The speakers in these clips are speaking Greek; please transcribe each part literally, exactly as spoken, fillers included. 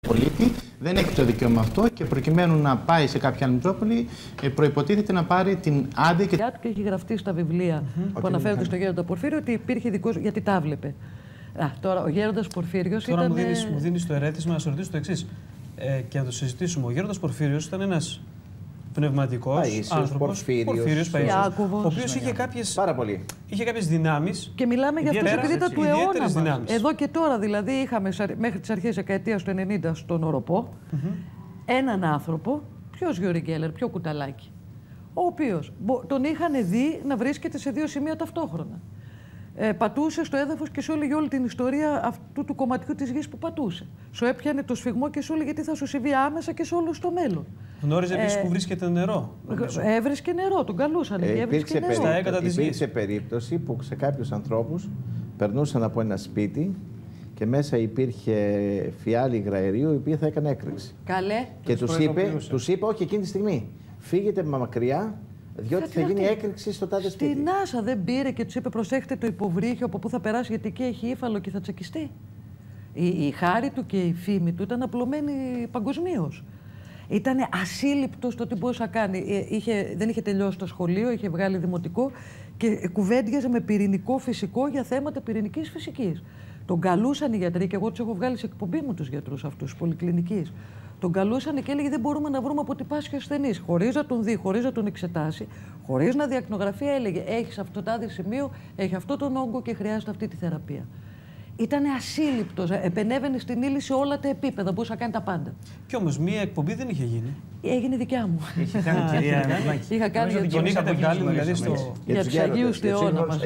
πολίτη, δεν έχει το δικαίωμα αυτό και προκειμένου να πάει σε κάποια άλλη Μητρόπολη, προϋποτίθεται να πάρει την άδεια. Και, και έχει γραφτεί στα βιβλία mm-hmm. που αναφέρονται στο Γέροντα Πορφύριο ότι υπήρχε δικός, γιατί τα βλέπε. Α, τώρα ο Γέροντας Πορφύριος τώρα ήταν. Μου δίνεις, μου δίνεις το ερέθισμα να σου ρωτήσω το εξής ε, και να το συζητήσουμε. Ο Γέροντας Πορφύριος ήταν ένας πνευματικός άνθρωπος, Πορφύριος Παΐσιος, ο οποίος είχε κάποιες, πάρα πολύ. είχε κάποιες δυνάμεις. Και μιλάμε για αυτούς επειδή ήταν του αιώνα μας. Εδώ και τώρα δηλαδή είχαμε μέχρι τις αρχές δεκαετίας του ενενήντα στον Οροπό mm-hmm. έναν άνθρωπο, ποιος Γιώρη Γκέλλερ, ποιο Κουταλάκι, ο οποίος τον είχαν δει να βρίσκεται σε δύο σημεία ταυτόχρονα. Ε, πατούσε στο έδαφος και σου έλεγε όλη την ιστορία αυτού του κομματιού της γης που πατούσε. Σου έπιανε το σφιγμό και σου έλεγε τι θα σου συμβεί άμεσα και σε όλο στο μέλλον. Γνώριζε επίσης ε, που βρίσκεται νερό. Έβρισκε νερό, τον καλούσαν. Ε, υπήρξε νερό. περί... υπήρξε περίπτωση που σε κάποιους ανθρώπους περνούσαν από ένα σπίτι και μέσα υπήρχε φιάλη υγραερίου η οποία θα έκανε έκρηξη. Καλέ. Και τους είπε, τους είπε, όχι εκείνη τη στιγμή, φύγετε μακριά. Διότι θα γίνει έκρηξη στο τάδε σπίτι. Στη NASA δεν πήρε και του είπε: προσέχτε το υποβρύχιο από πού θα περάσει, γιατί εκεί έχει ύφαλο και θα τσακιστεί. Η, η χάρη του και η φήμη του ήταν απλωμένη παγκοσμίως. Ήταν ασύλληπτο στο τι μπορούσε να κάνει. Είχε, δεν είχε τελειώσει το σχολείο, είχε βγάλει δημοτικό και κουβέντιαζε με πυρηνικό φυσικό για θέματα πυρηνικής φυσικής. Τον καλούσαν οι γιατροί, και εγώ του έχω βγάλει σε εκπομπή μου του γιατρού αυτού τη πολυκλινική. Τον καλούσαν και έλεγε: δεν μπορούμε να βρούμε από τι πάσχει ο ασθενής. Χωρίς να τον δει, χωρίς να τον εξετάσει, χωρίς να διακνογραφεί, έλεγε: έχει αυτό το άδειο σημείο, έχει αυτό τον όγκο και χρειάζεται αυτή τη θεραπεία. Ήταν ασύλληπτος. Επενέβαινε στην ύλη σε όλα τα επίπεδα. Μπορούσε να κάνει τα πάντα. Κι όμως μία εκπομπή δεν είχε γίνει. Έγινε δικιά μου. Είχε κάνει κυρία Νικολάκη. Είχα κάνει για τον είχατε βγάλει δηλαδή στο. Για τους Αγίους του αιώνα μας.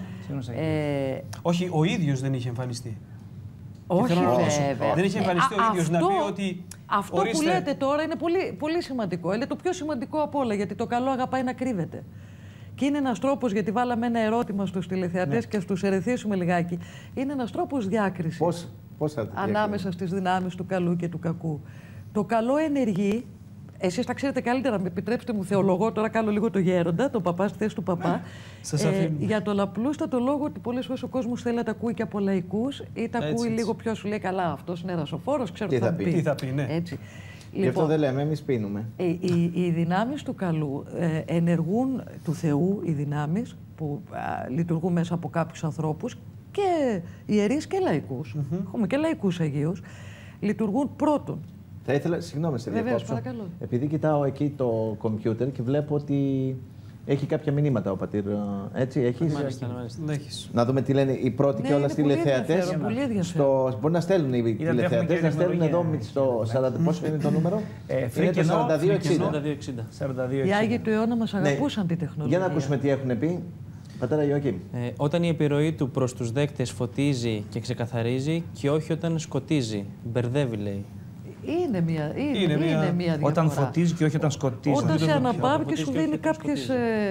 Όχι, ο ίδιος δεν είχε εμφανιστεί. Όχι, βέβαια. Δεν είχε εμφανιστεί ο ίδιος να πει ότι. Αυτό ορίστε... που λέτε τώρα είναι πολύ, πολύ σημαντικό. Είναι το πιο σημαντικό από όλα, γιατί το καλό αγαπάει να κρύβεται. Και είναι ένας τρόπος, γιατί βάλαμε ένα ερώτημα στους τηλεθεατές ναι. και στους ερεθίσουμε λιγάκι. Είναι ένας τρόπος διάκρισης πώς, πώς ανάμεσα στις δυνάμεις του καλού και του κακού. Το καλό ενεργεί. Εσείς τα ξέρετε καλύτερα, με επιτρέψτε μου, θεολογώ, τώρα κάνω λίγο το γέροντα, τον παπά στη θέση του παπά. Σας αφήνω. Ε, για τον απλούστατο λόγο ότι πολλές φορές ο κόσμος θέλει να τα ακούει και από λαϊκούς ή τα ακούει έτσι, λίγο έτσι. Πιο σου λέει καλά, αυτός είναι ρασοφόρος, ξέρω τι θα πει. Τι θα πει, ναι. Έτσι. Γι' αυτό λοιπόν, δεν λέμε, εμείς πίνουμε. Οι, οι, οι δυνάμεις του καλού ε, ενεργούν, του Θεού, οι δυνάμεις που α, λειτουργούν μέσα από κάποιους ανθρώπους και ιερείς και λαϊκούς. Mm-hmm. Έχουμε και λαϊκούς Αγίους. Λειτουργούν πρώτον. Θα ήθελα, συγγνώμη, σε διακόψω. Επειδή κοιτάω εκεί το κομπιούτερ και βλέπω ότι έχει κάποια μηνύματα ο πατήρ. Έτσι, έχεις. Μάλιστα, μάλιστα. Να δούμε τι λένε οι πρώτοι ναι, και όλα οι τηλεθεατές. Μπορεί να στέλνουν οι τηλεθεατές, να στέλνουν εδώ στο σαράντα. Πόσο είναι το νούμερο? Είναι το σαράντα δύο εξήντα. Οι Άγιοι του αιώνα μας αγαπούσαν τη τεχνολογία. Για να ακούσουμε τι έχουν πει. Πατέρα Ιωάκημ. Ε, όταν η επιρροή του προς τους δέκτες φωτίζει και ξεκαθαρίζει και όχι όταν σκοτίζει. Μπερδεύει, λέει. Είναι μία, είναι, είναι μία, είναι μία διαφορά. Όταν φωτίζει και όχι όταν σκοτίζει. Όταν σε αναπαύει και σου δίνει κάποιες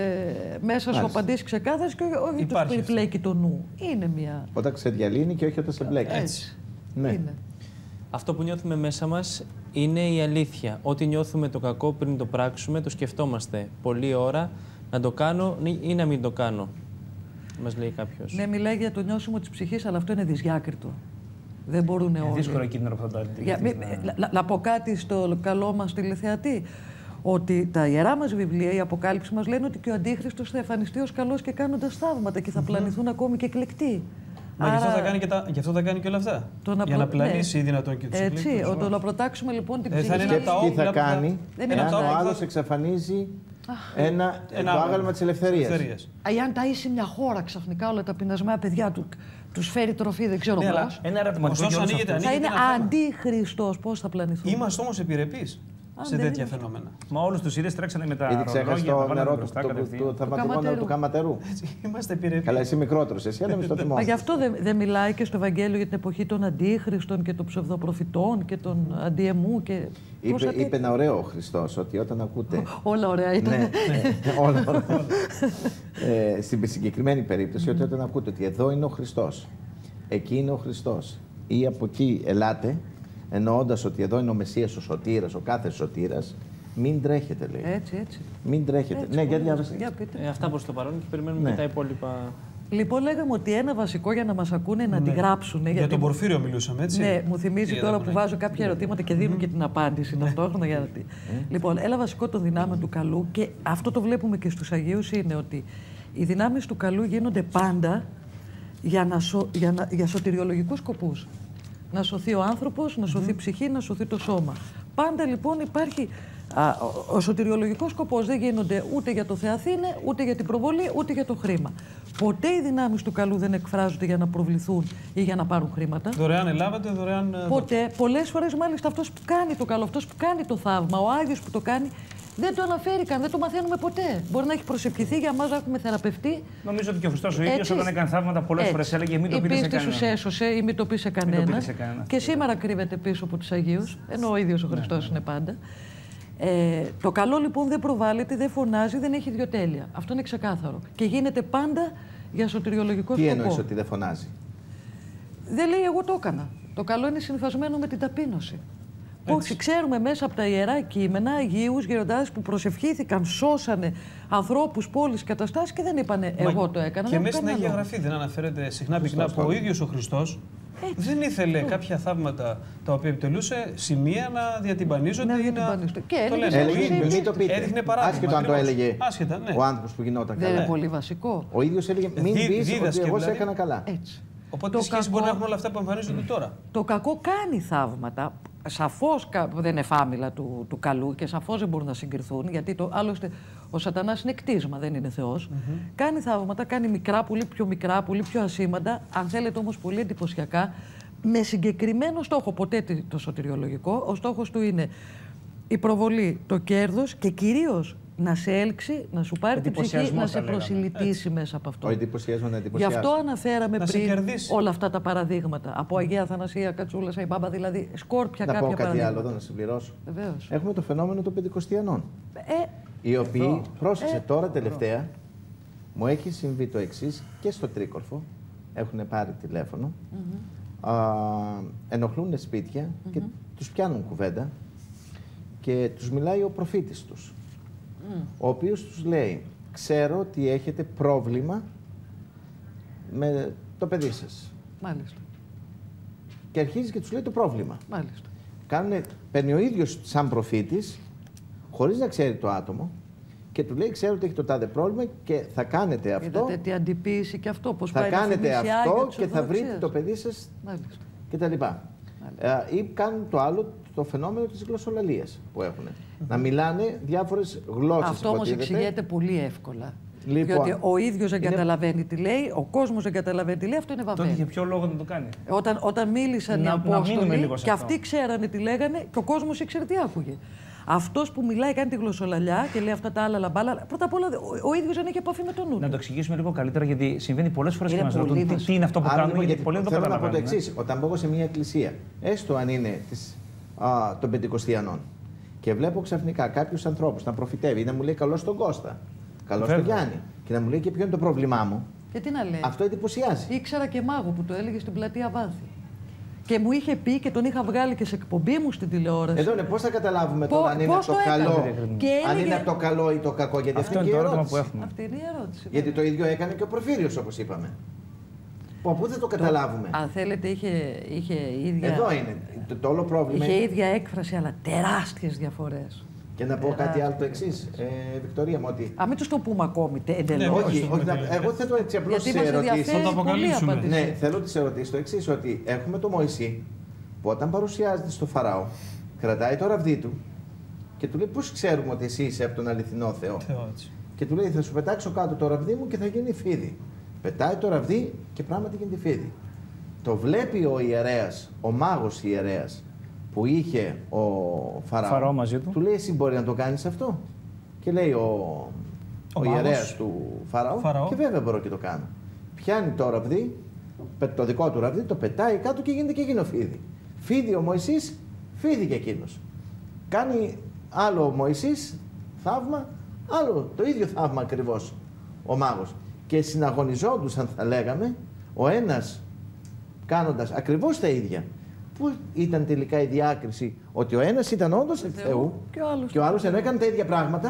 ε, μέσα σου απαντήσεις ξεκάθαρες και όχι τους περιπλέκει το νου. Είναι μία. Όταν ξεδιαλύνει και όχι όταν σε μπλέκει. Έτσι. Ναι. Είναι. Αυτό που νιώθουμε μέσα μας είναι η αλήθεια. Ό,τι νιώθουμε το κακό πριν το πράξουμε, το σκεφτόμαστε πολλή ώρα να το κάνω ή να μην το κάνω. Μας λέει κάποιος. Ναι, μιλάει για το νιώσιμο της ψυχής, αλλά αυτό είναι δυσδιάκριτο. Δεν μπορούν όλοι. Δύσκολο κίνδυνο που θα το αντιληφθεί. Να πω κάτι στο καλό μας τηλεθεατή. Ότι τα ιερά μας βιβλία, η Αποκάλυψη μας λένε ότι και ο Αντίχριστος θα εμφανιστεί ως καλός και κάνοντας θαύματα και θα πλανηθούν ακόμη και εκλεκτοί. Μα Άρα... γι, αυτό θα κάνει και τα... γι' αυτό θα κάνει και όλα αυτά. Το να για να πλανήσει ναι. ή δυνατόν και τους εκλεκτούς. Έτσι, το να προτάξουμε λοιπόν την ε, ψυχή. Τι θα κάνει εάν ο άλλος εξαφανίζει ένα, ένα το άγαλμα της ελευθερίας. Αν ταΐσει μια χώρα ξαφνικά όλα τα πεινασμένα παιδιά του, τους φέρει τροφή, δεν ξέρω ναι, πώς. Ένα ερωτηματικό θα είναι αντίχριστος, πώς θα πλανηθούν. Είμαστε όμως επιρρεπείς σε τέτοια φαινόμενα. Μα όλους τους είδες τρέξανε με τα ρολόγια. Ήδη ξέχασε το νερό του θαυματουργόνα του Καματερού. Είμαστε επιρρεπείς. Καλά, εσύ μικρότερος, εσύ αλλά στο θυμό. Μα γι' αυτό δεν μιλάει και στο Ευαγγέλιο για την εποχή των αντίχριστων και των ψευδοπροφητών και των αντιεμού. Είπε ένα ωραίο ο Χριστός ότι όταν ακούτε. Όλα ωραία ήταν. Όλα ωραία. Στην συγκεκριμένη περίπτωση ότι όταν ακούτε ότι εδώ είναι ο Χριστός, εκεί είναι ο Χριστός ή από εκεί ελάτε, εννοώντας ότι εδώ είναι ο Μεσσίας, ο Σωτήρας, ο κάθε Σωτήρας, μην τρέχετε, λέει. Έτσι, έτσι. Μην τρέχετε. Έτσι, ναι, για διάβασε. Ε, αυτά προς το παρόν και περιμένουμε ναι. και τα υπόλοιπα. Λοιπόν, λέγαμε ότι ένα βασικό για να μας ακούνε να ναι. τη γράψουν. Για τον Πορφύριο μιλούσαμε, έτσι. Ναι, μου θυμίζει τώρα που βάζω κάποια ερωτήματα και δίνω και την απάντηση ταυτόχρονα. Για να... Λοιπόν, ένα βασικό των δυνάμεων του καλού, και αυτό το βλέπουμε και στους Αγίους, είναι ότι οι δυνάμεις του καλού γίνονται πάντα για, να σω... για, να... για σωτηριολογικούς σκοπούς. Να σωθεί ο άνθρωπος, να σωθεί η ψυχή, να σωθεί το σώμα. Πάντα λοιπόν υπάρχει. Α, ο, ο σωτηριολογικός σκοπός δεν γίνονται ούτε για το Θεαθήνε, ούτε για την προβολή, ούτε για το χρήμα. Ποτέ οι δυνάμεις του καλού δεν εκφράζονται για να προβληθούν ή για να πάρουν χρήματα. Δωρεάν ελάβατε, δωρεάν. Ποτέ. Πολλές φορές μάλιστα αυτός που κάνει το καλό, αυτός που κάνει το θαύμα, ο Άγιος που το κάνει, δεν το αναφέρει καν, δεν το μαθαίνουμε ποτέ. Μπορεί να έχει προσευχηθεί για μας, να έχουμε θεραπευτεί. Νομίζω ότι και ο Χριστός ο ίδιος όταν έκανε θαύματα πολλές φορές έλεγε μην το πείτε σε κανέναν. Η πίστη σου έσωσε ή μην το πει σε κανέναν. Και σήμερα κρύβεται πίσω από τους Αγίους, ενώ ο ίδιος ο Χριστός είναι πάντα. Ε, το καλό λοιπόν δεν προβάλλεται, δεν φωνάζει, δεν έχει ιδιοτέλεια. Αυτό είναι ξεκάθαρο. Και γίνεται πάντα για σωτηριολογικό σκοπό. Τι εννοείς ότι δεν φωνάζει? Δεν λέει εγώ το έκανα. Το καλό είναι συνυφασμένο με την ταπείνωση. Όχι, ξέρουμε μέσα από τα ιερά κείμενα Αγίους γεροντάδες που προσευχήθηκαν, σώσανε ανθρώπους, πόλεις, καταστάσεις και δεν είπανε εγώ το έκανα. Και μέσα στην Αγία Γραφή δεν αναφέρεται συχνά πυκνά που ο ίδιος ο Χριστός δεν ήθελε Έτσι. κάποια θαύματα τα οποία επιτελούσε σημεία να διατυμπανίζονται ή να. Και το έλεγε, μην το πείτε. Έδειχνε παράδειγμα. Άσχετο αν το έλεγε Άσχετα, ναι. ο άνθρωπος που γινόταν καλά. Δεν είναι πολύ βασικό. Ο ίδιος έλεγε μην πεις ότι εγώ σε έκανα καλά. Έτσι. Οπότε τι σχέση μπορεί να έχουν όλα αυτά που εμφανίζονται τώρα? Το κακό κάνει θαύματα. Σαφώς δεν είναι φάμιλα του, του καλού και σαφώς δεν μπορούν να συγκριθούν, γιατί το, άλλωστε ο Σατανάς είναι κτίσμα, δεν είναι Θεός. Mm-hmm. Κάνει θαύματα, κάνει μικρά, πολύ πιο μικρά, πολύ πιο ασήμαντα, αν θέλετε όμως πολύ εντυπωσιακά, με συγκεκριμένο στόχο, ποτέ το σωτηριολογικό. Ο στόχος του είναι η προβολή, το κέρδος και κυρίως να σε έλξει, να σου πάρει την ψυχή, να σε προσιλητήσει μέσα από αυτό. Ο εντυπωσιασμό να εντυπωσιάσει. Γι' αυτό αναφέραμε να πριν όλα αυτά τα παραδείγματα. Από Αγία Αθανασία, Κατσούλα, Σαϊμπάμπα, δηλαδή σκόρπια κάποια παραδείγματα. Να πω κάτι άλλο παραδείγματα. εδώ, να συμπληρώσω. Βεβαίως. Έχουμε το φαινόμενο των Πεντηκοστιανών. Ε, οι οποίοι, εδώ. πρόσεξε ε, τώρα τελευταία, εδώ. μου έχει συμβεί το εξής και στο Τρίκορφο. Έχουν πάρει τηλέφωνο. Mm-hmm. Α, ενοχλούν σπίτια mm-hmm. και τους πιάνουν κουβέντα και τους μιλάει ο προφήτης τους. Mm. Ο οποίος τους λέει, ξέρω ότι έχετε πρόβλημα με το παιδί σας. Μάλιστα. Και αρχίζει και τους λέει το πρόβλημα. Μάλιστα. Κάνουνε, παίρνει ο ίδιος σαν προφήτης, χωρίς να ξέρει το άτομο, και του λέει, ξέρω ότι έχει το τάδε πρόβλημα και θα κάνετε αυτό. Είδατε τι αντιποίηση και αυτό, πώς θα πάει κάνετε αυτό και θα βρείτε ορθοδοξίας. το παιδί σας κτλ. Ε, ή κάνουν το άλλο, το φαινόμενο της γλωσσολαλίας που έχουν. Mm-hmm. Να μιλάνε διάφορες γλώσσες. Αυτό όμως εξηγείται πολύ εύκολα. Λοιπόν, διότι ο ίδιος δεν είναι... καταλαβαίνει τι λέει, ο κόσμος δεν καταλαβαίνει τι λέει, αυτό είναι βαβέλ. Τότε για ποιο λόγο να το κάνει? Όταν, όταν μίλησαν να, οι Απόστολοι και αυτό. αυτοί ξέρανε τι λέγανε και ο κόσμος ήξερε τι άκουγε. Αυτός που μιλάει, κάνει τη γλωσσολαλιά και λέει αυτά τα άλλα λαμπάλα, πρώτα απ' όλα ο, ο ίδιος δεν έχει επαφή με τον νου. Να το εξηγήσουμε λίγο καλύτερα, γιατί συμβαίνει πολλές φορές και μας ρωτούν τι, τι είναι αυτό που Άρα, κάνουμε, γιατί πολλοί δεν το καταλαβαίνουν. καταλαβαίνουν. Θέλω να πω το εξής. Όταν μπω σε μια εκκλησία, έστω αν είναι της, α, των Πεντηκοστιανών, και βλέπω ξαφνικά κάποιους ανθρώπους να προφητεύει ή να μου λέει καλώς τον Κώστα, καλώς τον Γιάννη, και να μου λέει και ποιο είναι το πρόβλημά μου. Και τι να λέει. Αυτό εντυπωσιάζει. Ήξερα και μάγο που το έλεγε στην πλατεία Βάθη. Και μου είχε πει και τον είχα βγάλει και σε εκπομπή μου στην τηλεόραση. Εδώ είναι πώς θα καταλάβουμε τώρα αν είναι το καλό, αν είναι από το καλό ή το κακό, γιατί αυτό αυτή είναι είναι το η ερώτημα ερώτηση. που έχουμε. Αυτή είναι η ερώτηση. Γιατί το ίδιο έκανε και ο Πορφύριος, όπως είπαμε. Που πού δεν το καταλάβουμε. Το, αν θέλετε, είχε, είχε ίδια. Εδώ είναι. Το, το όλο πρόβλημα. Είχε είναι... ίδια έκφραση, αλλά τεράστιες διαφορές. Και να πω τεράστιες. Κάτι άλλο το εξής, ε, Βικτωρία μου, ότι. Α, μην τους το πούμε ακόμη εντελώς. Ναι, όχι, όχι, να... εγώ θέλω έτσι απλώς τις ερωτήσεις. Θα το αποκαλύψουμε. Ναι, θέλω τις ερωτήσεις το εξής, ότι έχουμε το Μωυσή που όταν παρουσιάζεται στο Φαραώ, κρατάει το ραβδί του και του λέει: πώς ξέρουμε ότι εσύ είσαι από τον αληθινό Θεό. Θεό και του λέει: θα σου πετάξω κάτω το ραβδί μου και θα γίνει φίδι. Πετάει το ραβδί και πράγματι γίνεται φίδι. Το βλέπει ο ιερέας, ο μάγος ιερέας που είχε ο Φαραώ, Φαραώ μαζί του. του λέει: εσύ μπορεί να το κάνεις αυτό? Και λέει ο, ο, ο ιερέας του Φαραώ, Φαραώ, και βέβαια μπορώ και το κάνω. Πιάνει το ραβδί, το δικό του ραβδί, το πετάει κάτω και γίνεται και εκείνο φίδι. Φίδι ο Μωυσής, φίδι και εκείνος. Κάνει άλλο ο Μωυσής θαύμα, άλλο το ίδιο θαύμα ακριβώς ο μάγος. Και συναγωνιζόντουσαν, θα λέγαμε, ο ένας κάνοντας ακριβώς τα ίδια. Πού ήταν τελικά η διάκριση ότι ο ένας ήταν όντως εκ Θεού και ο άλλος, και ο άλλος ενώ έκανε τα ίδια πράγματα,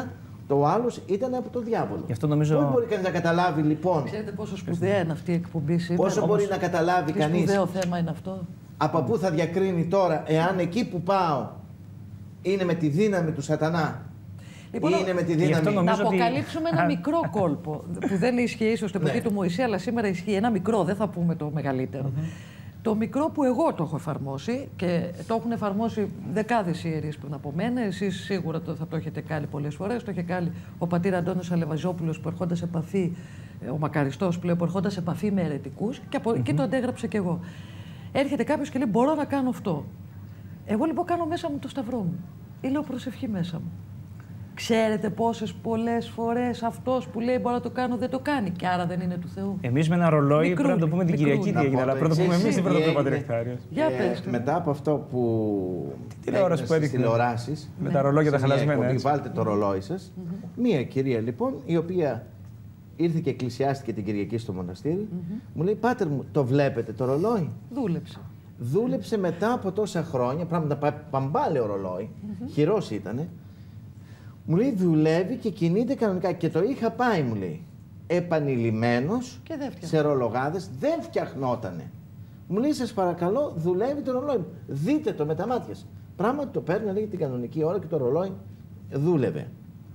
Το άλλο ήταν από τον διάβολο. Γι' αυτό νομίζω... Πώς μπορεί κανείς να καταλάβει λοιπόν. Ξέρετε πόσο σπουδαία είναι αυτή η εκπομπή σήμερα. Πόσο μπορεί να καταλάβει κανείς. Σπουδαίο θέμα είναι αυτό. Από πού θα διακρίνει τώρα, εάν εκεί που πάω είναι με τη δύναμη του σατανά. Λοιπόν, ή είναι με τη δύναμη. Να αποκαλύψουμε ότι... ένα μικρό κόλπο που δεν ισχύει ίσως στην εποχή ναι. του Μωυσή, αλλά σήμερα ισχύει. Ένα μικρό, δεν θα πούμε το μεγαλύτερο. Mm-hmm. Το μικρό που εγώ το έχω εφαρμόσει και το έχουν εφαρμόσει δεκάδες ιερείς πριν από μένα. Εσείς σίγουρα το, θα το έχετε κάνει πολλές φορές. Το είχε κάνει ο πατήρ Αντώνης Αλεβαζόπουλος που ερχόταν σε επαφή, ο μακαριστός πλέον, που ερχόταν σε επαφή με αιρετικούς και από εκεί mm-hmm. το αντέγραψα κι εγώ. Έρχεται κάποιος και λέει: μπορώ να κάνω αυτό. Εγώ λοιπόν κάνω μέσα μου το σταυρό μου. Ή λέω προσευχή μέσα μου. Ξέρετε πόσες πολλές φορές αυτός που λέει μπορώ να το κάνω δεν το κάνει και άρα δεν είναι του Θεού. Εμείς με ένα ρολόι μικρούλη, πρέπει να το πούμε την Κυριακή τι έγινε, αλλά πρέπει να το πούμε εμείς την πρώτη Πατήρ Νεκτάριος. Για πες. Μετά από αυτό που τηλεόραση που έδειχνε τηλεοράσεις, με τα ρολόγια τα χαλασμένα. Βάλτε το ρολόι σας. Μία κυρία λοιπόν η οποία ήρθε και εκκλησιάστηκε την Κυριακή στο μοναστήρι, μου λέει: πάτερ μου, το βλέπετε το ρολόι? Δούλεψε. Δούλεψε μετά από τόσα χρόνια, πράγματα παμπάλαιο ρολόι, χειρός ήτανε. Μου λέει: δουλεύει και κινείται κανονικά. Και το είχα πάει, μου λέει, επανειλημμένος σε ρολογάδες, δεν φτιαχνότανε. Μου λέει: σας παρακαλώ, δουλεύει το ρολόι μου. Δείτε το με τα μάτια σας. Πράγματι το παίρνει, λέγει την κανονική ώρα και το ρολόι δούλευε.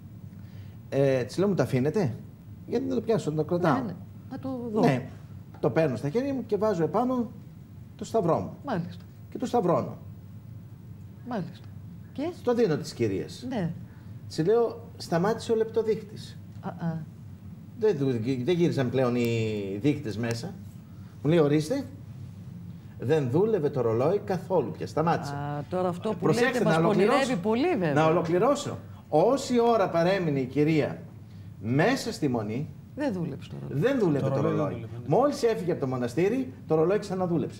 Ε, της λέω: μου το αφήνετε? Γιατί δεν το πιάσω, να το κρατάω. Ναι, ναι. Να το δω. Ναι, το παίρνω στα χέρια μου και βάζω επάνω το σταυρό μου. Μάλιστα. Και το σταυρώνω. Μάλιστα. Και? Το δίνω τις κυρίες. Ναι. Της λέω: σταμάτησε ο λεπτοδείκτης. Α, α. Δεν, δεν γύρισαν πλέον οι δείκτες μέσα. Μου λέει: ορίστε, δεν δούλευε το ρολόι καθόλου πια. Σταμάτησε. Α, τώρα αυτό που Προσέξτε, λέτε μας πονηρεύει πολύ βέβαια. Να ολοκληρώσω. Όση ώρα παρέμεινε η κυρία μέσα στη μονή, δεν δούλεψε το ρολόι. Δεν δούλευε το, το ρολόι. ρολόι. Μόλις έφυγε από το μοναστήρι, το ρολόι ξαναδούλεψε.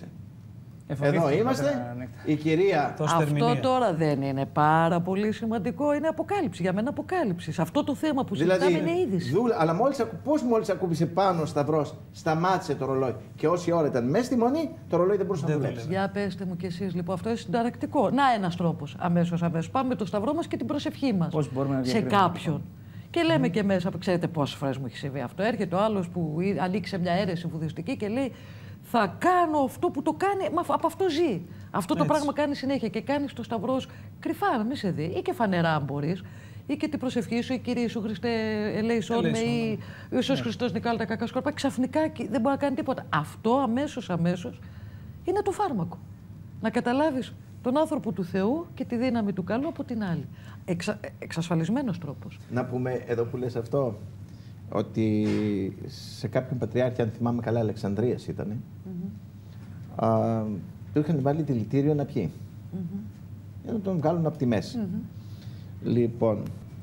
Εδώ είμαστε, η κυρία... Αυτό τώρα δεν είναι πάρα πολύ σημαντικό, είναι αποκάλυψη, για μένα αποκάλυψη. Σε αυτό το θέμα που δηλαδή, συζητάμε είναι είδηση. Δούλε, αλλά μόλις, πώς μόλις ακούμπησε πάνω ο σταυρός, σταμάτησε το ρολόι και όση ώρα ήταν μέσα στη μονή, το ρολόι δεν μπορούσε να δουλέψει. Για πέστε μου κι εσείς λοιπόν, αυτό είναι συνταρακτικό. Να ένας τρόπος, αμέσως αμέσως. Πάμε με το σταυρό μας και την προσευχή μας πώς μπορούμε να σε κάποιον. Και λέμε mm. και μέσα, ξέρετε πόσες φορές μου έχει συμβεί αυτό. Έρχεται ο άλλος που ανοίξει μια αίρεση βουδιστική και λέει: θα κάνω αυτό που το κάνει, μα από αυτό ζει. Αυτό Έτσι. το πράγμα κάνει συνέχεια και κάνει το σταυρό κρυφά, να μην σε δει. Ή και φανερά, αν μπορεί. Ή και την προσευχή σου, η Κύριε σου Χριστέ, ελέησόν με, ή ο Ιησούς Χριστός νικάλει τα κακά σκόρπα. Ξαφνικά δεν μπορεί να κάνει τίποτα. Αυτό αμέσως, αμέσως είναι το φάρμακο. Να καταλάβεις τον άνθρωπο του Θεού και τη δύναμη του καλού από την άλλη. Εξα, εξασφαλισμένος τρόπος. Να πούμε εδώ που λες αυτό, ότι σε κάποιον πατριάρχη, αν θυμάμαι καλά, Αλεξανδρίας ήτανε, mm-hmm. α, του είχαν βάλει δηλητήριο να πιει. Mm-hmm. Για να τον βγάλουν από τη μέση. Mm-hmm. Λοιπόν,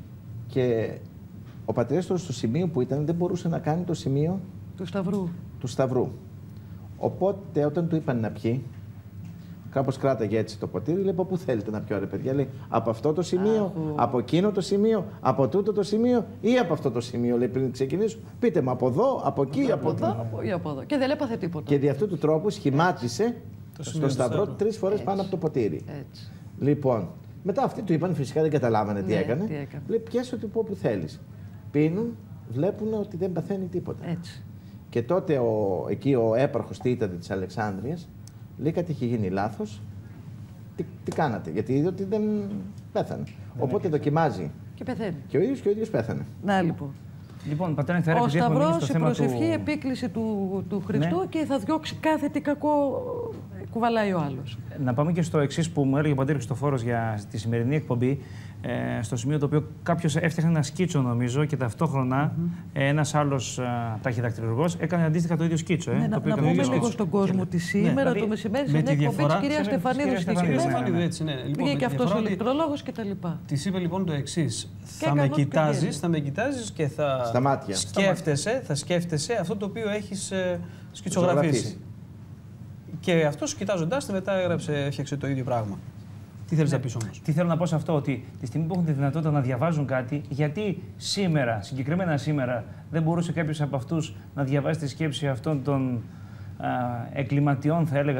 και ο πατριάρχης στο σημείο που ήταν δεν μπορούσε να κάνει το σημείο του σταυρού. Του σταυρού. Οπότε όταν του είπαν να πιει, κάπως κράταγε έτσι το ποτήρι, λέει: από πού θέλετε να πιω, ρε παιδιά? Λέει: από αυτό το σημείο, Άχου. από εκείνο το σημείο, από τούτο το σημείο ή από αυτό το σημείο. Λέει: πριν ξεκινήσω, πείτε μου από εδώ, από εκεί, από εδώ. Από, ή από εδώ. Και δεν έπαθε τίποτα. Και δι' αυτού του τρόπου σχημάτισε στο σταυρό τρεις φορές πάνω από το ποτήρι. Έτσι. Λοιπόν, μετά αυτοί του είπαν, φυσικά δεν καταλάβανε τι ναι, έκανε. Τι έκανε. Λέει: πιέσαι ότι πω που θέλεις. Πίνουν, βλέπουν ότι δεν παθαίνει τίποτα. Έτσι. Και τότε ο, εκεί ο έπαρχος τι ήταν της Αλεξάνδρειας. Λέει: κάτι είχε γίνει λάθος. Τι, τι κάνατε? Γιατί είδε ότι δεν πέθανε. Δεν Οπότε δοκιμάζει. Και πεθαίνει. Και ο ίδιος και ο ίδιος πέθανε. Να λοιπόν. Λοιπόν, πατέρα Νεκτάρη, ο Σταυρός, η προσευχή, του... επίκληση του, του Χριστού ναι. και θα διώξει κάθε τι κακό κουβαλάει ο άλλος. Να πάμε και στο εξής που μου έλεγε ο πατήρ Χριστοφόρος για τη σημερινή εκπομπή. Ε, στο σημείο το οποίο κάποιος έφτιαχνε ένα σκίτσο, νομίζω, και ταυτόχρονα mm-hmm. ένας άλλος ταχυδακτηλουργός έκανε αντίστοιχα το ίδιο σκίτσο. Ε, ναι, το να, να πούμε λίγο στον κόσμο ότι σήμερα ναι, το μεσημέρι στην εκπομπή της κυρίας Στεφανίδου στην πήγε και αυτός ο ηλεκτρολόγος κτλ. Της είπε λοιπόν το εξής: θα με κοιτάζεις, θα με κοιτάζεις και θα σκέφτεσαι, θα σκέφτεσαι αυτό το οποίο έχεις σκιτσογραφήσει. Και αυτός κοιτάζοντάς μετά έγραψε, έφτιαξε το ίδιο πράγμα. Τι θέλεις ναι. να πεις όμως? Τι θέλω να πω σε αυτό, ότι τη στιγμή που έχουν τη δυνατότητα να διαβάζουν κάτι, γιατί σήμερα, συγκεκριμένα σήμερα, δεν μπορούσε κάποιος από αυτούς να διαβάσει τη σκέψη αυτών των α, εγκληματιών, θα έλεγα,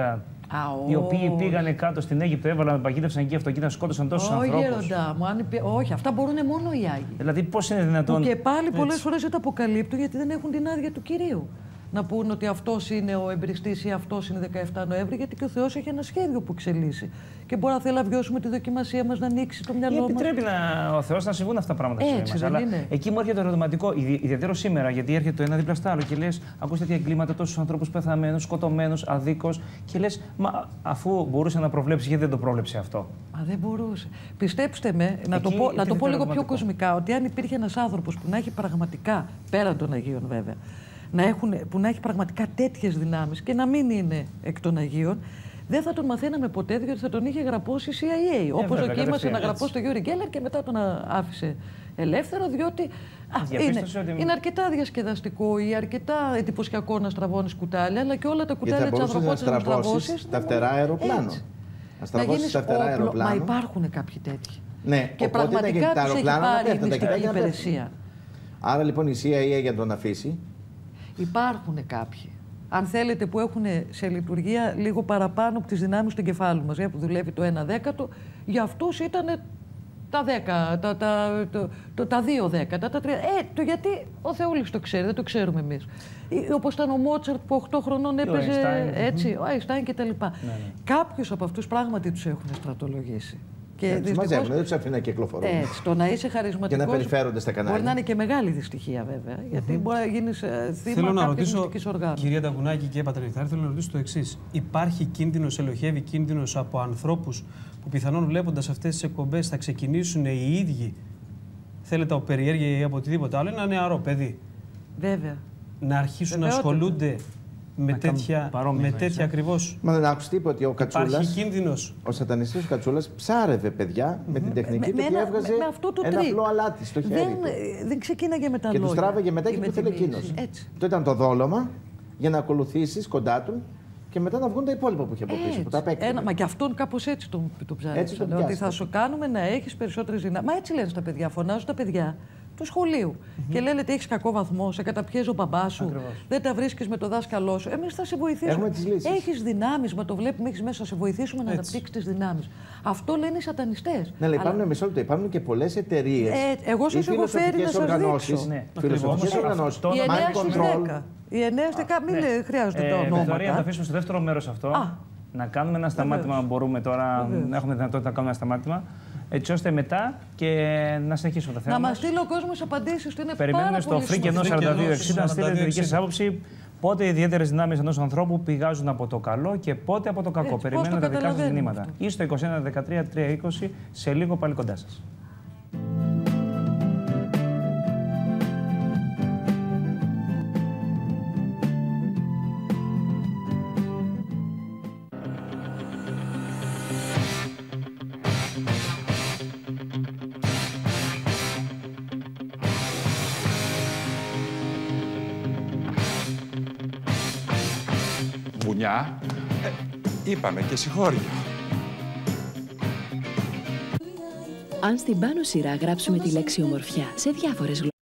Α, οι οποίοι πήγανε κάτω στην Αίγυπτο, έβαλαν, παγίδευσαν εκεί αυτοκίνητα, σκότωσαν τόσους ανθρώπους. Όχι, γέροντα μου, αν... όχι, αυτά μπορούν μόνο οι Άγιοι. Δηλαδή, πώς είναι δυνατόν. Που και πάλι πολλές φορές δεν τα αποκαλύπτουν γιατί δεν έχουν την άδεια του Κυρίου. Να πούν ότι αυτός είναι ο εμπριστής ή αυτός είναι δεκαεφτά Νοέμβρη, γιατί και ο Θεός έχει ένα σχέδιο που εξελίσσει. Και μπορεί να θέλει να βιώσουμε τη δοκιμασία μας, να ανοίξει το μυαλό μας. Επιτρέπει να, ο Θεός να συμβούν αυτά τα πράγματα στη ζωή μας. Αλλά είναι. Εκεί μου έρχεται το ερωτηματικό, ιδιαίτερο σήμερα, γιατί έρχεται το ένα δίπλα στο άλλο και λες: ακούς τέτοια εγκλήματα, τόσους ανθρώπους πεθαμένους, σκοτωμένους, αδίκως. Και λες: μα αφού μπορούσε να προβλέψει, γιατί δεν το πρόβλεψε αυτό. Μα δεν μπορούσε. Πιστέψτε με, να το πω, να το πω λίγο πιο κοσμικά, ότι αν υπήρχε ένας άνθρωπος που να έχει πραγματικά, πέραν των Αγίων βέβαια, να έχουν, που να έχει πραγματικά τέτοιες δυνάμεις και να μην είναι εκ των Αγίων, δεν θα τον μαθαίναμε ποτέ, διότι θα τον είχε γραπώσει η σι άι έι. Όπως δοκίμασε να γραπώσει τον Γιούρι Γκέλλερ και μετά τον άφησε ελεύθερο, διότι α, είναι, ότι... είναι αρκετά διασκεδαστικό ή αρκετά εντυπωσιακό να στραβώνεις κουτάλια, αλλά και όλα τα κουτάλια της ανθρωπότητας να στραβώσεις. Τα φτερά αεροπλάνο. Να στραβώσεις τα φτερά αεροπλάνο. Μα υπάρχουν κάποιοι τέτοιοι. Ναι, και πραγματικά τους έχει πάρει η μυστική υπηρεσία. Άρα λοιπόν η σι άι έι για να τον αφήσει. Υπάρχουν κάποιοι, αν θέλετε, που έχουν σε λειτουργία λίγο παραπάνω από τις δυνάμεις του εγκεφάλου μας, που δουλεύει το ένα δέκατο, για αυτούς ήταν τα δέκα, τα, τα, τα, τα, τα δύο δέκατα, τα τρία. Ε, το γιατί ο Θεούλης το ξέρει, δεν το ξέρουμε εμείς. Όπως ήταν ο Μότσαρτ που οκτώ χρονών έπαιζε έτσι, ο Αϊνστάιν κτλ. Ναι, ναι. Κάποιους από αυτούς πράγματι τους έχουν στρατολογήσει. Και ναι, δυστυχώς, μαζεύουν, δεν τους αφήνουν να κυκλοφορούν. Έτσι, το να είσαι χαρισματικός. Και να περιφέρονται στα κανάλια. Μπορεί να είναι και μεγάλη δυστυχία, βέβαια. Mm-hmm. Γιατί μπορεί να γίνει θύμα κάποιης μυστικής οργάνου. Κυρία Νταγκουνάκη και Πατρε Νεκτάρη, θέλω να ρωτήσω το εξής. Υπάρχει κίνδυνος, ελοχεύει κίνδυνος από ανθρώπους που πιθανόν βλέποντας αυτές τις εκπομπές θα ξεκινήσουν οι ίδιοι, θέλετε από περιέργεια ή από οτιδήποτε άλλο, ένα νεαρό παιδί. Βέβαια. Να αρχίσουν Βέβαια, να ασχολούνται. Με να τέτοια, με τέτοια ακριβώς. Μα δεν άκουσε τίποτα ότι ο Κατσούλας. Υπάρχει κίνδυνος. Ο σατανιστής ο Κατσούλας ψάρευε παιδιά mm-hmm. με την τεχνική με, του και έβγαζε με, με αυτό το ένα τρίκ. απλό αλάτι στο χέρι δεν, του. Δεν ξεκίναγε με τα και λόγια. Και του τράβαγε μετά και, και του ήθελε εκείνος. Αυτό ήταν το δόλωμα για να ακολουθήσεις κοντά του και μετά να βγουν τα υπόλοιπα που είχε από πίσω. Που τα Ένα, μα και αυτόν κάπως έτσι τον το ψάριξαν. Ότι θα σου κάνουμε να έχεις περισσότερες δυνάμεις. Μα έτσι λένε στα παιδιά, φωνάζουν τα παιδιά του σχολείου. Mm-hmm. Και λένε ότι έχεις κακό βαθμό, σε καταπιέζει ο μπαμπάς σου, ακριβώς. Δεν τα βρίσκεις με το δάσκαλό σου. Εμείς θα σε βοηθήσουμε. Έχεις δυνάμεις, μα το βλέπουμε, έχεις μέσα, θα σε βοηθήσουμε να αναπτύξεις τις δυνάμεις. Αυτό λένε οι σατανιστές. Ναι, αλλά υπάρχουν, μισό λεπτό, υπάρχουν και πολλές εταιρείες. Ε, εγώ σας έχω φέρει να σας δείξω. Ναι, φιλοσοφικές οργανώσεις. Η εννέα στους δέκα. Η εννέα στους δέκα, μην χρειάζεται το όνομα. Θεωρία, να το αφήσουμε στο δεύτερο μέρος αυτό. Να κάνουμε ένα σταμάτημα, μπορούμε τώρα να έχουμε δυνατότητα να κάνουμε ένα σταμάτημα. Έτσι ώστε μετά και να συνεχίσουμε τα θέματα. Να μας στείλει ο κόσμος απαντήσεις του. Είναι Περιμένουμε πάρα στο Free Κενό σαράντα δύο εξήντα να στείλετε τη δική σας άποψη πότε οι ιδιαίτερες δυνάμεις ενός ανθρώπου πηγάζουν από το καλό και πότε από το κακό. Έτσι, περιμένουμε τα δικά σας μηνύματα. Ή στο είκοσι ένα δεκατρία τριακόσια είκοσι, σε λίγο πάλι κοντά σας. Μπουνιά, ε, είπαμε και συγχώριο. Αν στην πάνω σειρά γράψουμε τη λέξη ομορφιά σε διάφορες γλώσσες.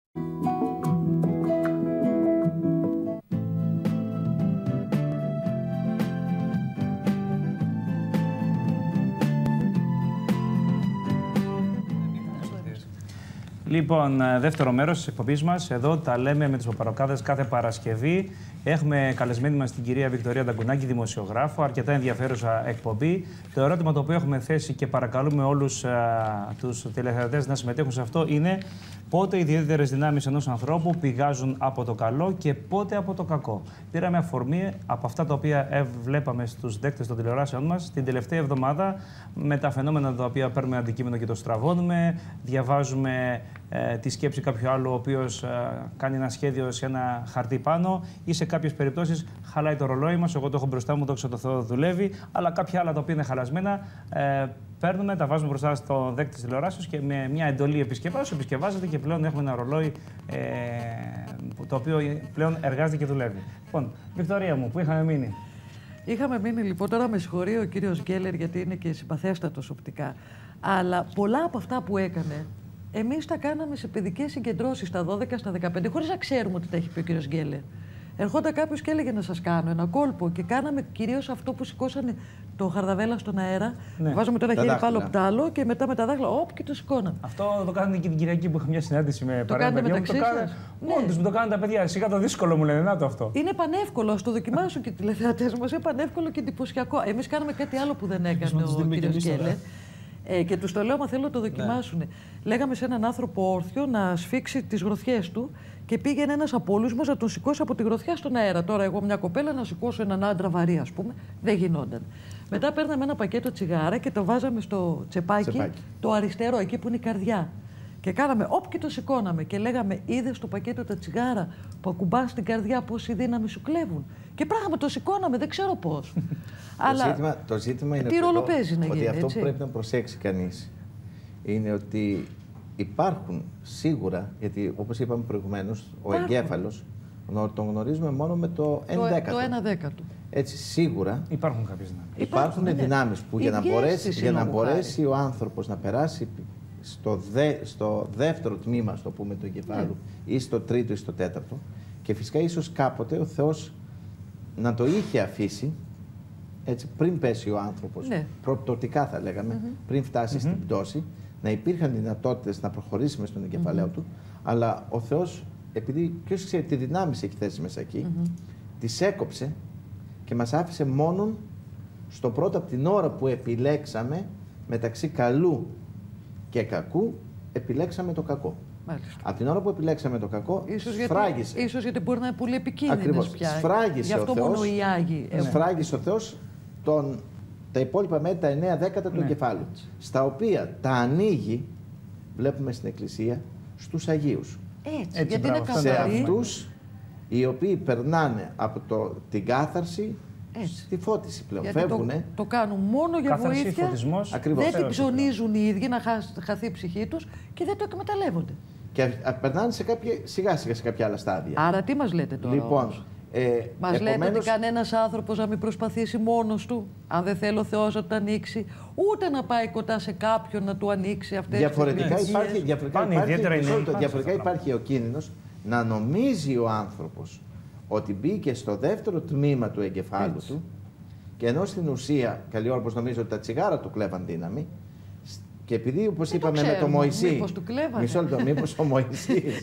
Λοιπόν, δεύτερο μέρος της εκπομπής μας. Εδώ τα λέμε με τους παπαροκάδες κάθε Παρασκευή. Έχουμε καλεσμένη μας την κυρία Βικτωρία Νταγκουνάκη, δημοσιογράφο, αρκετά ενδιαφέρουσα εκπομπή. Το ερώτημα το οποίο έχουμε θέσει και παρακαλούμε όλους α, τους τηλεθεατές να συμμετέχουν σε αυτό είναι πότε οι ιδιαίτερες δυνάμεις ενός ανθρώπου πηγάζουν από το καλό και πότε από το κακό. Πήραμε αφορμή από αυτά τα οποία βλέπαμε στους δέκτες των τηλεοράσεων μας την τελευταία εβδομάδα με τα φαινόμενα τα οποία παίρνουμε αντικείμενο και το στραβώνουμε, διαβάζουμε ε, τη σκέψη κάποιου άλλου ο οποίος ε, κάνει ένα σχέδιο σε ένα χαρτί πάνω ή σε κάποιες περιπτώσεις χαλάει το ρολόι μας. Εγώ το έχω μπροστά μου, δόξα τω Θεώ, δουλεύει, αλλά κάποια άλλα τα οποία είναι χαλασμένα. Ε, Παίρνουμε, τα βάζουμε μπροστά στο δέκτη της τηλεοράσεως και με μια εντολή επισκευάσεως επισκευάζεται και πλέον έχουμε ένα ρολόι ε, το οποίο πλέον εργάζεται και δουλεύει. Λοιπόν, Βικτωρία μου, που είχαμε μείνει. Είχαμε μείνει λοιπόν, τώρα με συγχωρεί ο κύριος Γκέλλερ γιατί είναι και συμπαθέστατος οπτικά, αλλά πολλά από αυτά που έκανε εμείς τα κάναμε σε παιδικές συγκεντρώσεις στα δώδεκα, στα δεκαπέντε, χωρίς να ξέρουμε ότι τα έχει πει ο κύριος Γκέλλερ. ερχόταν κάποιο και έλεγε να σας κάνω ένα κόλπο. Και κάναμε κυρίως αυτό που σηκώσανε το χαρδαβέλα στον αέρα. Ναι. Βάζαμε το ένα χέρι πάνω από το άλλο και μετά με τα δάχτυλα, όπ, και το σηκώναμε. Αυτό το κάνετε και την Κυριακή που είχα μια συνάντηση με το κάνετε μεταξύ σας. Μόνοι τους μου το κάνουν τα παιδιά. Σιγά το δύσκολο μου λένε, να το αυτό. Είναι πανεύκολο, ας το δοκιμάσουν και οι τηλεθεατές μας. Είναι πανεύκολο και εντυπωσιακό. Εμείς κάναμε κάτι άλλο που δεν έκανε ο κ. Κέλλερ. Ε, και τους το λέω, μα θέλω να το δοκιμάσουν. Ναι. Λέγαμε σε έναν άνθρωπο όρθιο να σφίξει τις γροθιές του και πήγαινε ένας από όλους μας να τον σηκώσει από τη γροθιά στον αέρα. Τώρα, εγώ μια κοπέλα να σηκώσω έναν άντρα βαρύ, ας πούμε, δεν γινόταν. Μετά παίρναμε ένα πακέτο τσιγάρα και το βάζαμε στο τσεπάκι, τσεπάκι. το αριστερό, εκεί που είναι η καρδιά. Και κάναμε όπ και το σηκώναμε και λέγαμε: είδες το πακέτο τα τσιγάρα που ακουμπάς στην καρδιά, πόση δύναμη σου κλέβουν. Και πράγμα το σηκώναμε, δεν ξέρω πώς. Αλλά το ζήτημα, το ζήτημα είναι τι ρόλο παίζει να ότι γίνει, αυτό έτσι? που πρέπει να προσέξει κανείς είναι ότι υπάρχουν σίγουρα, γιατί όπως είπαμε προηγουμένως, ο εγκέφαλος τον γνωρίζουμε μόνο με το ένα δέκατο. Το ένα δέκατο. Έτσι, σίγουρα υπάρχουν κάποιες δυνάμεις. Υπάρχουν, υπάρχουν δυνάμεις που για να, μπορέσει, για να μπορέσει ο άνθρωπος να περάσει στο, δε, στο δεύτερο τμήμα, στο πούμε, του εγκεφάλου, ναι. ή στο τρίτο ή στο τέταρτο, και φυσικά ίσως κάποτε ο Θεός να το είχε αφήσει, έτσι, πριν πέσει ο άνθρωπος, ναι. προπτωτικά θα λέγαμε, mm-hmm. πριν φτάσει mm-hmm. στην πτώση, να υπήρχαν δυνατότητες να προχωρήσει μες στον εγκεφαλαίο mm-hmm. του, αλλά ο Θεός, επειδή ποιος ξέρει τι δυνάμεις έχει θέσει μέσα εκεί, mm-hmm. τις έκοψε και μας άφησε μόνον στο πρώτο, από την ώρα που επιλέξαμε μεταξύ καλού και κακού, επιλέξαμε το κακό. Μάλιστα. Από την ώρα που επιλέξαμε το κακό, ίσως σφράγισε. Γιατί, ίσως γιατί μπορεί να είναι πολύ επικίνδυνες πια. Σφράγισε Γι' αυτό ο Θεός, μόνο οι Άγιοι. Ναι. Σφράγισε ο Θεός τον, τα υπόλοιπα μέτρα, τα εννέα δέκατα του ναι. εγκεφάλου, στα οποία τα ανοίγει, βλέπουμε στην Εκκλησία, στους Αγίους. Έτσι, Έτσι γιατί είναι σε αυτούς οι οποίοι περνάνε από το, την κάθαρση Έτσι. στη φώτιση πλέον. Γιατί φεύγουνε. Το, το κάνουν μόνο για Κάθαρση, βοήθεια. Φωτισμός. Δεν την ψωνίζουν οι ίδιοι να χάσει, χαθεί η ψυχή τους και δεν το εκμεταλλεύονται. Και περνάνε σε κάποια, σιγά σιγά σε κάποια άλλα στάδια. Άρα τι μας λέτε τώρα? Λοιπόν, ε, μας επομένως... λέτε ότι κανένας άνθρωπος να μην προσπαθήσει μόνος του, αν δεν θέλει ο Θεός να το ανοίξει, ούτε να πάει κοντά σε κάποιον να του ανοίξει αυτές διαφορετικά τις υπάρχει, διαφορετικά υπάρχει, υπάρχει, διαφορετικά υπάρχει ο κίνδυνος να νομίζει ο άνθρωπος ότι μπήκε στο δεύτερο τμήμα του εγκεφάλου Έτσι. του και ενώ στην ουσία, καλή ώρα πως νομίζω ότι τα τσιγάρα του κλέβαν δύναμη, και επειδή, όπως είπαμε το με τον Μωυσή. Μήπως του κλέβανε. Μισό λεπτό, μήπως ο Μωυσής.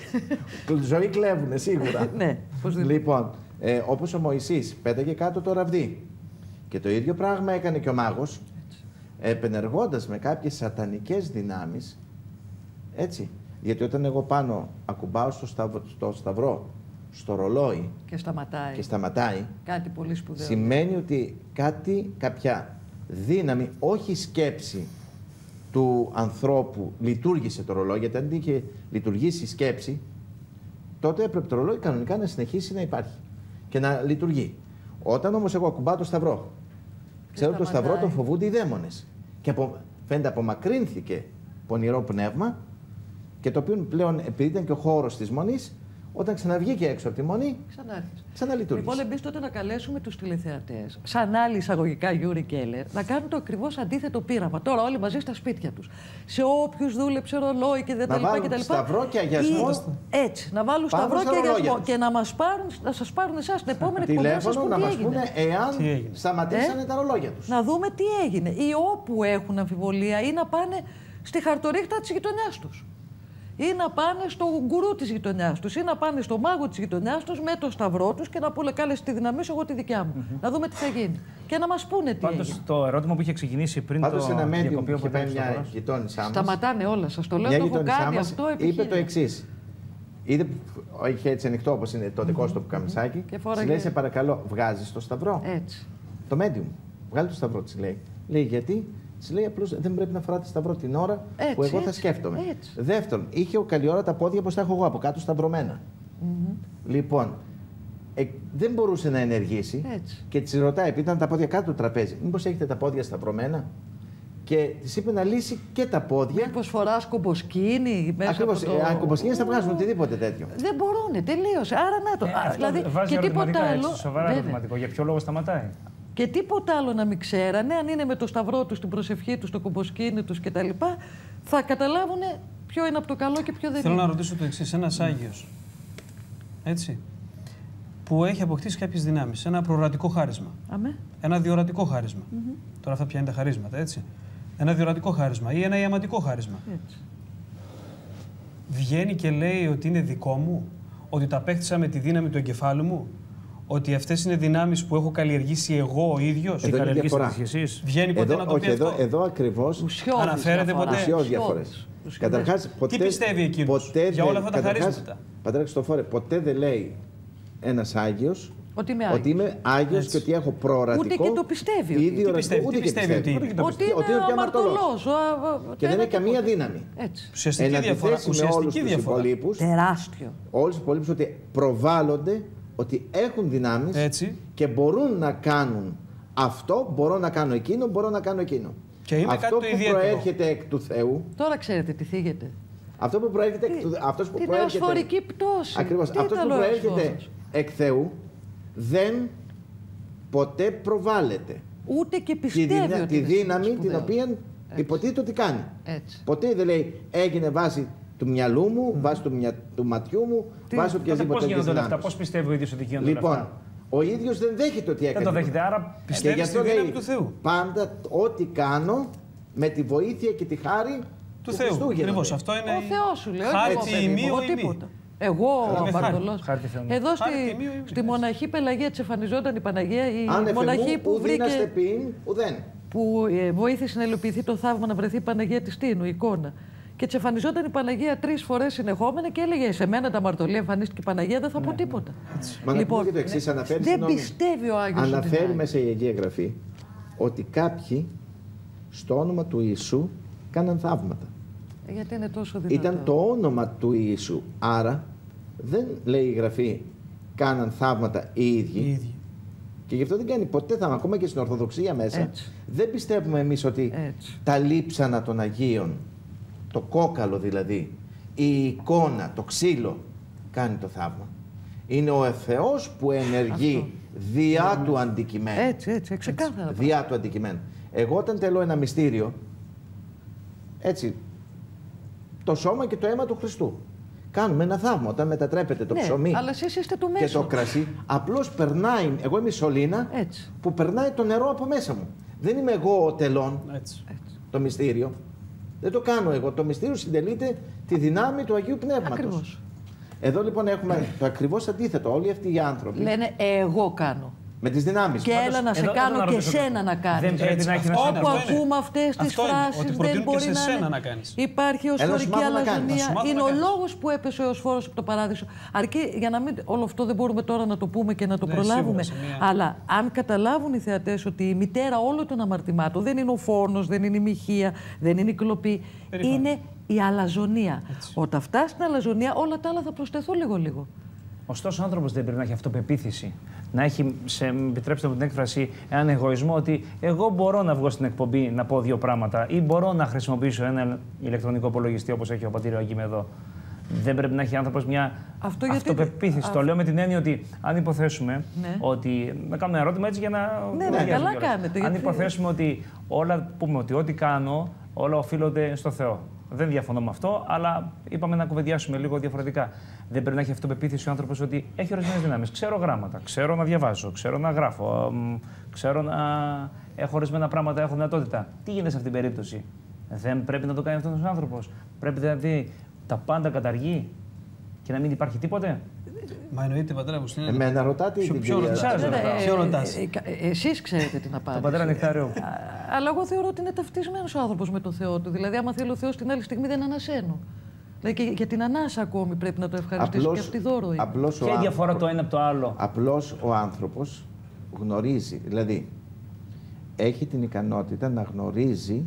Ζωή κλέβουνε σίγουρα. Ναι, πώς δεν... Λοιπόν, ε, όπως ο Μωυσής πέταγε κάτω το ραβδί. Και το ίδιο πράγμα έκανε και ο μάγος, επενεργώντας με κάποιες σατανικές δυνάμεις. Έτσι. Γιατί όταν εγώ πάνω ακουμπάω στο σταυ... στο σταυρό, στο ρολόι. Και σταματάει. Και σταματάει. Κάτι πολύ σπουδαίο. Σημαίνει ότι κάτι, κάποια δύναμη, όχι σκέψη του ανθρώπου λειτουργήσε το ρολόι, γιατί αν είχε λειτουργήσει η σκέψη, τότε έπρεπε το ρολόι κανονικά να συνεχίσει να υπάρχει και να λειτουργεί. Όταν όμως εγώ ακουμπάω το σταυρό, ξέρω ότι το σταυρό τον φοβούνται οι δαίμονες. Και απο, φαίνεται απομακρύνθηκε πονηρό πνεύμα, και το οποίο πλέον, επειδή ήταν και ο χώρος της μονής, όταν ξαναβγήκε έξω από τη μονή, ξαναλειτουργήσε. Λοιπόν, εμείς τότε να καλέσουμε τους τηλεθεατές, σαν άλλοι εισαγωγικά Γιούρι Κέλλερ, να κάνουν το ακριβώς αντίθετο πείραμα. Τώρα όλοι μαζί στα σπίτια τους. Σε όποιους δούλεψε ρολόι και τα λοιπά. Να βάλουν σταυρό και αγιασμό. Έτσι, να βάλουν σταυρό και αγιασμό. Και να μας πάρουν, να σας πάρουν εσάς την επόμενη εκπομπή να σας πούν να τι μας έγινε. πούνε εάν σταματήσανε ε? τα ρολόγια τους. Να δούμε τι έγινε. Ή όπου έχουν αμφιβολία ή να πάνε στη χαρτορίχτα της γειτονιάς τους. Ή να πάνε στο γκουρού της γειτονιάς τους, ή να πάνε στο μάγο της γειτονιάς τους με το σταυρό τους και να πούνε κάλεσε τη δύναμή σου, εγώ τη δικιά μου. Mm-hmm. Να δούμε τι θα γίνει. Και να μας πούνε τι Πάντως, έγινε. Το ερώτημα που είχε ξεκινήσει πριν Πάντως, το διακοπή που είχε πάει μια γειτόνισά μας. Σταματάνε όλα, σας το λέω, το έχω κάνει αυτό επιχείρημα. Είπε το εξής. Είδε, είχε έτσι ανοιχτό όπως είναι το δικό σου καμισάκι. Της λέει, σε παρακαλώ, βγάζεις το σταυρό. Έτσι. Το medium. Βγάλει το σταυρό, της λέει. Λέει γιατί. Της λέει απλώς δεν πρέπει να φοράτε σταυρό την ώρα έτσι, που εγώ έτσι, θα σκέφτομαι. Έτσι. Δεύτερον, είχε ο καλή ώρα τα πόδια όπως τα έχω εγώ, από κάτω σταυρωμένα. Mm-hmm. Λοιπόν, ε, δεν μπορούσε να ενεργήσει έτσι. Και της ρωτάει, επειδή ήταν τα πόδια κάτω του τραπέζι, μήπως έχετε τα πόδια σταυρωμένα. Και της είπε να λύσει και τα πόδια. Μήπως φοράς κομποσκίνη μέσα Ακριβώς, από το... αν κομποσκίνες θα βγάζουν οτιδήποτε τέτοιο. Δεν μπορούνε, τελείωσε. Άρα να το. Ε, Α, δηλαδή, βάζει και τίποτα άλλο. Έτσι, σοβαρά ερωτηματικό. Για ποιο λόγο σταματάει. Και τίποτα άλλο να μην ξέρανε, αν είναι με το σταυρό τους, την προσευχή τους, το κομποσκίνη τους κτλ., θα καταλάβουν ποιο είναι από το καλό και ποιο δεν Θέλω είναι. να ρωτήσω το εξής. Ένας Άγιος, έτσι, που έχει αποκτήσει κάποιες δυνάμεις. Ένα προορατικό χάρισμα. Αμέ. Ένα διορατικό χάρισμα. Mm-hmm. Τώρα αυτά πια είναι τα χαρίσματα, έτσι. Ένα διορατικό χάρισμα ή ένα ιαματικό χάρισμα. Έτσι. Βγαίνει και λέει ότι είναι δικό μου, ότι τα απέκτησα με τη δύναμη του εγκεφάλου μου, ότι αυτές είναι δυνάμεις που έχω καλλιεργήσει εγώ ο ίδιος. Εδώ είναι διαφορά. Βγαίνει ποτέ εδώ, να το πει όχι, αυτό. Εδώ, εδώ ακριβώς αναφέρεται ποτέ. Ουσιώδεις διαφορές. Καταρχάς, ποτέ, τι πιστεύει εκείνος ποτέ για όλα αυτά τα καταρχάς, χαρίσματα. Πατέρα Χριστόφορε, ποτέ δεν λέει ένας Άγιος ότι είμαι Άγιος, ότι είμαι Άγιος και ότι έχω προορατικό. Ούτε και το πιστεύει. Ότι τι πιστεύει, ούτε τι πιστεύει ότι είναι. Ότι είναι αμαρτωλός. Και δεν έχει καμία δύναμη. Έτσι. Ουσιαστική διαφορά. Με όλους τους υπολείπους, τεράστιο. Όλους τους υπολείπους ότι προβάλλονται ότι έχουν δυνάμεις έτσι. Και μπορούν να κάνουν αυτό, μπορώ να κάνω εκείνο, μπορώ να κάνω εκείνο. Και είναι αυτό κάτι το που ιδιαίτερο. προέρχεται εκ του Θεού. Τώρα ξέρετε τι θίγεται. Αυτό που προέρχεται εκ του Θεού. Αυτός που την προέρχεται. νεοσφορική πτώση. Ακριβώς. Αυτός που προέρχεται εκ Θεού δεν ποτέ προβάλλεται. Ούτε και πιστεύει. Τη, δυνα, ότι τη δύναμη την οποία έτσι. Υποτίθεται ότι κάνει. Έτσι. Ποτέ δεν λέει έγινε βάση του μυαλού μου, mm. βάση του, μυα, του ματιού μου, τι, βάση οποιασδήποτε. Πώς γίνονται όλα αυτά, πώς πιστεύει ο ίδιος ότι γίνονται λοιπόν, όλα αυτά. Ο ίδιος δεν δέχεται ότι έκανε. Δεν το δέχεται, άρα πιστεύει στη δύναμη του Θεού. Πάντα ό,τι κάνω με τη βοήθεια και τη χάρη του, του Θεού. Ακριβώς, αυτό είναι. Ο Θεός σου λέει. Χάρτη ημίου ή τίποτα. Εγώ ο αμαρτωλός. Εδώ στη, στη μοναχή Πελαγία τσεφανιζόταν η Παναγία. Η αν μοναχή που βρήκε. Πίν, ουδέν. Που ε, βοήθησε να υλοποιηθεί το θαύμα να βρεθεί η Παναγία της Τίνου, η εικόνα. Και τσεφανιζόταν η Παναγία τρεις φορές συνεχόμενα και έλεγε: σε μένα τα αμαρτωλία εμφανίστηκε η Παναγία, δεν θα πω τίποτα. Μα λοιπόν, να το εξής, αναφέρει, δεν πιστεύει ο Άγιος. Αναφέρει μέσα η Αγία Γραφή ότι κάποιοι στο όνομα του Ιησού κάναν θαύματα. Γιατί είναι τόσο δυνατό. Ήταν το όνομα του Ιησού. Άρα δεν λέει η Γραφή κάναν θαύματα οι ίδιοι. Οι ίδιοι. Και γι' αυτό δεν κάνει ποτέ θαύμα. Ακόμα και στην Ορθοδοξία μέσα. Έτσι. Δεν πιστεύουμε εμείς ότι Έτσι. τα λείψανα των Αγίων, το κόκαλο δηλαδή, η εικόνα, το ξύλο, κάνει το θαύμα. Είναι ο Θεός που ενεργεί αυτό. Διά του αντικειμένου. Έτσι, έτσι, ξεκάθαρα. Διά του αντικειμένου. Εγώ όταν τελώ ένα μυστήριο, έτσι, το σώμα και το αίμα του Χριστού. Κάνουμε ένα θαύμα όταν μετατρέπεται το ναι, ψωμί αλλά εσείς είστε το μέσο. Και το κρασί. Απλώς περνάει, εγώ είμαι η σωλήνα έτσι. Που περνάει το νερό από μέσα μου. Δεν είμαι εγώ ο τελών, έτσι. Το μυστήριο. Δεν το κάνω εγώ. Το μυστήριο συντελείται τη δυνάμει του Αγίου Πνεύματος. Ακριβώς. Εδώ λοιπόν έχουμε το ακριβώς αντίθετο. Όλοι αυτοί οι άνθρωποι. Λένε εγώ κάνω. Με τις δυνάμεις. Και έλα να σε εδώ, κάνω εδώ, και εσένα να κάνεις. Δεν πρέπει να έχει Όπου ακούμε αυτές τις φράσεις δεν μπορεί και σε να, να κάνεις. Υπάρχει οσφορική αλαζονία. Είναι ο λόγος που έπεσε ο Οσφόρος από το παράδεισο. Αρκεί για να μην. Όλο αυτό δεν μπορούμε τώρα να το πούμε και να το ναι, προλάβουμε. Σίγουρα, αλλά αν καταλάβουν οι θεατές ότι η μητέρα όλων των αμαρτημάτων δεν είναι ο φόνος, δεν είναι η μοιχεία, δεν είναι η κλοπή. Περιπά. Είναι η αλαζονία. Έτσι. Όταν φτάσει στην αλαζονία, όλα τα άλλα θα προσθεθούν λίγο-λίγο. Ωστόσο, ο άνθρωπος δεν πρέπει να έχει αυτοπεποίθηση. Να έχει, σε, επιτρέψτε μου την έκφραση, έναν εγωισμό ότι εγώ μπορώ να βγω στην εκπομπή να πω δύο πράγματα ή μπορώ να χρησιμοποιήσω ένα ηλεκτρονικό υπολογιστή όπως έχει ο πατήρ Αγγίμ εδώ. Δεν πρέπει να έχει άνθρωπος μια Αυτό αυτοπεποίθηση. Γιατί... Το λέω με την έννοια ότι αν υποθέσουμε ναι. ότι. Να κάνω ένα ερώτημα έτσι για να. Ναι, ναι, καλά κάνετε. Αν γιατί... υποθέσουμε ότι όλα πούμε ότι ό,τι κάνω, όλα οφείλονται στο Θεό. Δεν διαφωνώ με αυτό, αλλά είπαμε να κουβεντιάσουμε λίγο διαφορετικά. Δεν πρέπει να έχει αυτοπεποίθηση ο άνθρωπος ότι έχει ορισμένες δυνάμεις. Ξέρω γράμματα, ξέρω να διαβάζω, ξέρω να γράφω, ξέρω να έχω ορισμένα πράγματα, έχω δυνατότητα. Τι γίνεται σε αυτήν την περίπτωση? Δεν πρέπει να το κάνει αυτός ο άνθρωπος? Πρέπει δηλαδή τα πάντα καταργεί και να μην υπάρχει τίποτε? Μα εννοείται, πατέρα μου, είναι. Εμένα ρωτάτε ή την κυρία? Ποιο ρωτάς? Εσείς ξέρετε την απάντηση. Το πατέρα Νεκτάριο. Αλλά εγώ θεωρώ ότι είναι ταυτισμένος ο άνθρωπος με τον Θεό του. Δηλαδή, άμα θέλει ο Θεός την άλλη στιγμή δεν ανασένω. Δηλαδή και για την ανάσα ακόμη πρέπει να το ευχαριστήσω και αυτή δώρο είναι. Και η διαφορά το ένα από το άλλο. Απλώς ο άνθρωπος γνωρίζει, δηλαδή έχει την ικανότητα να γνωρίζει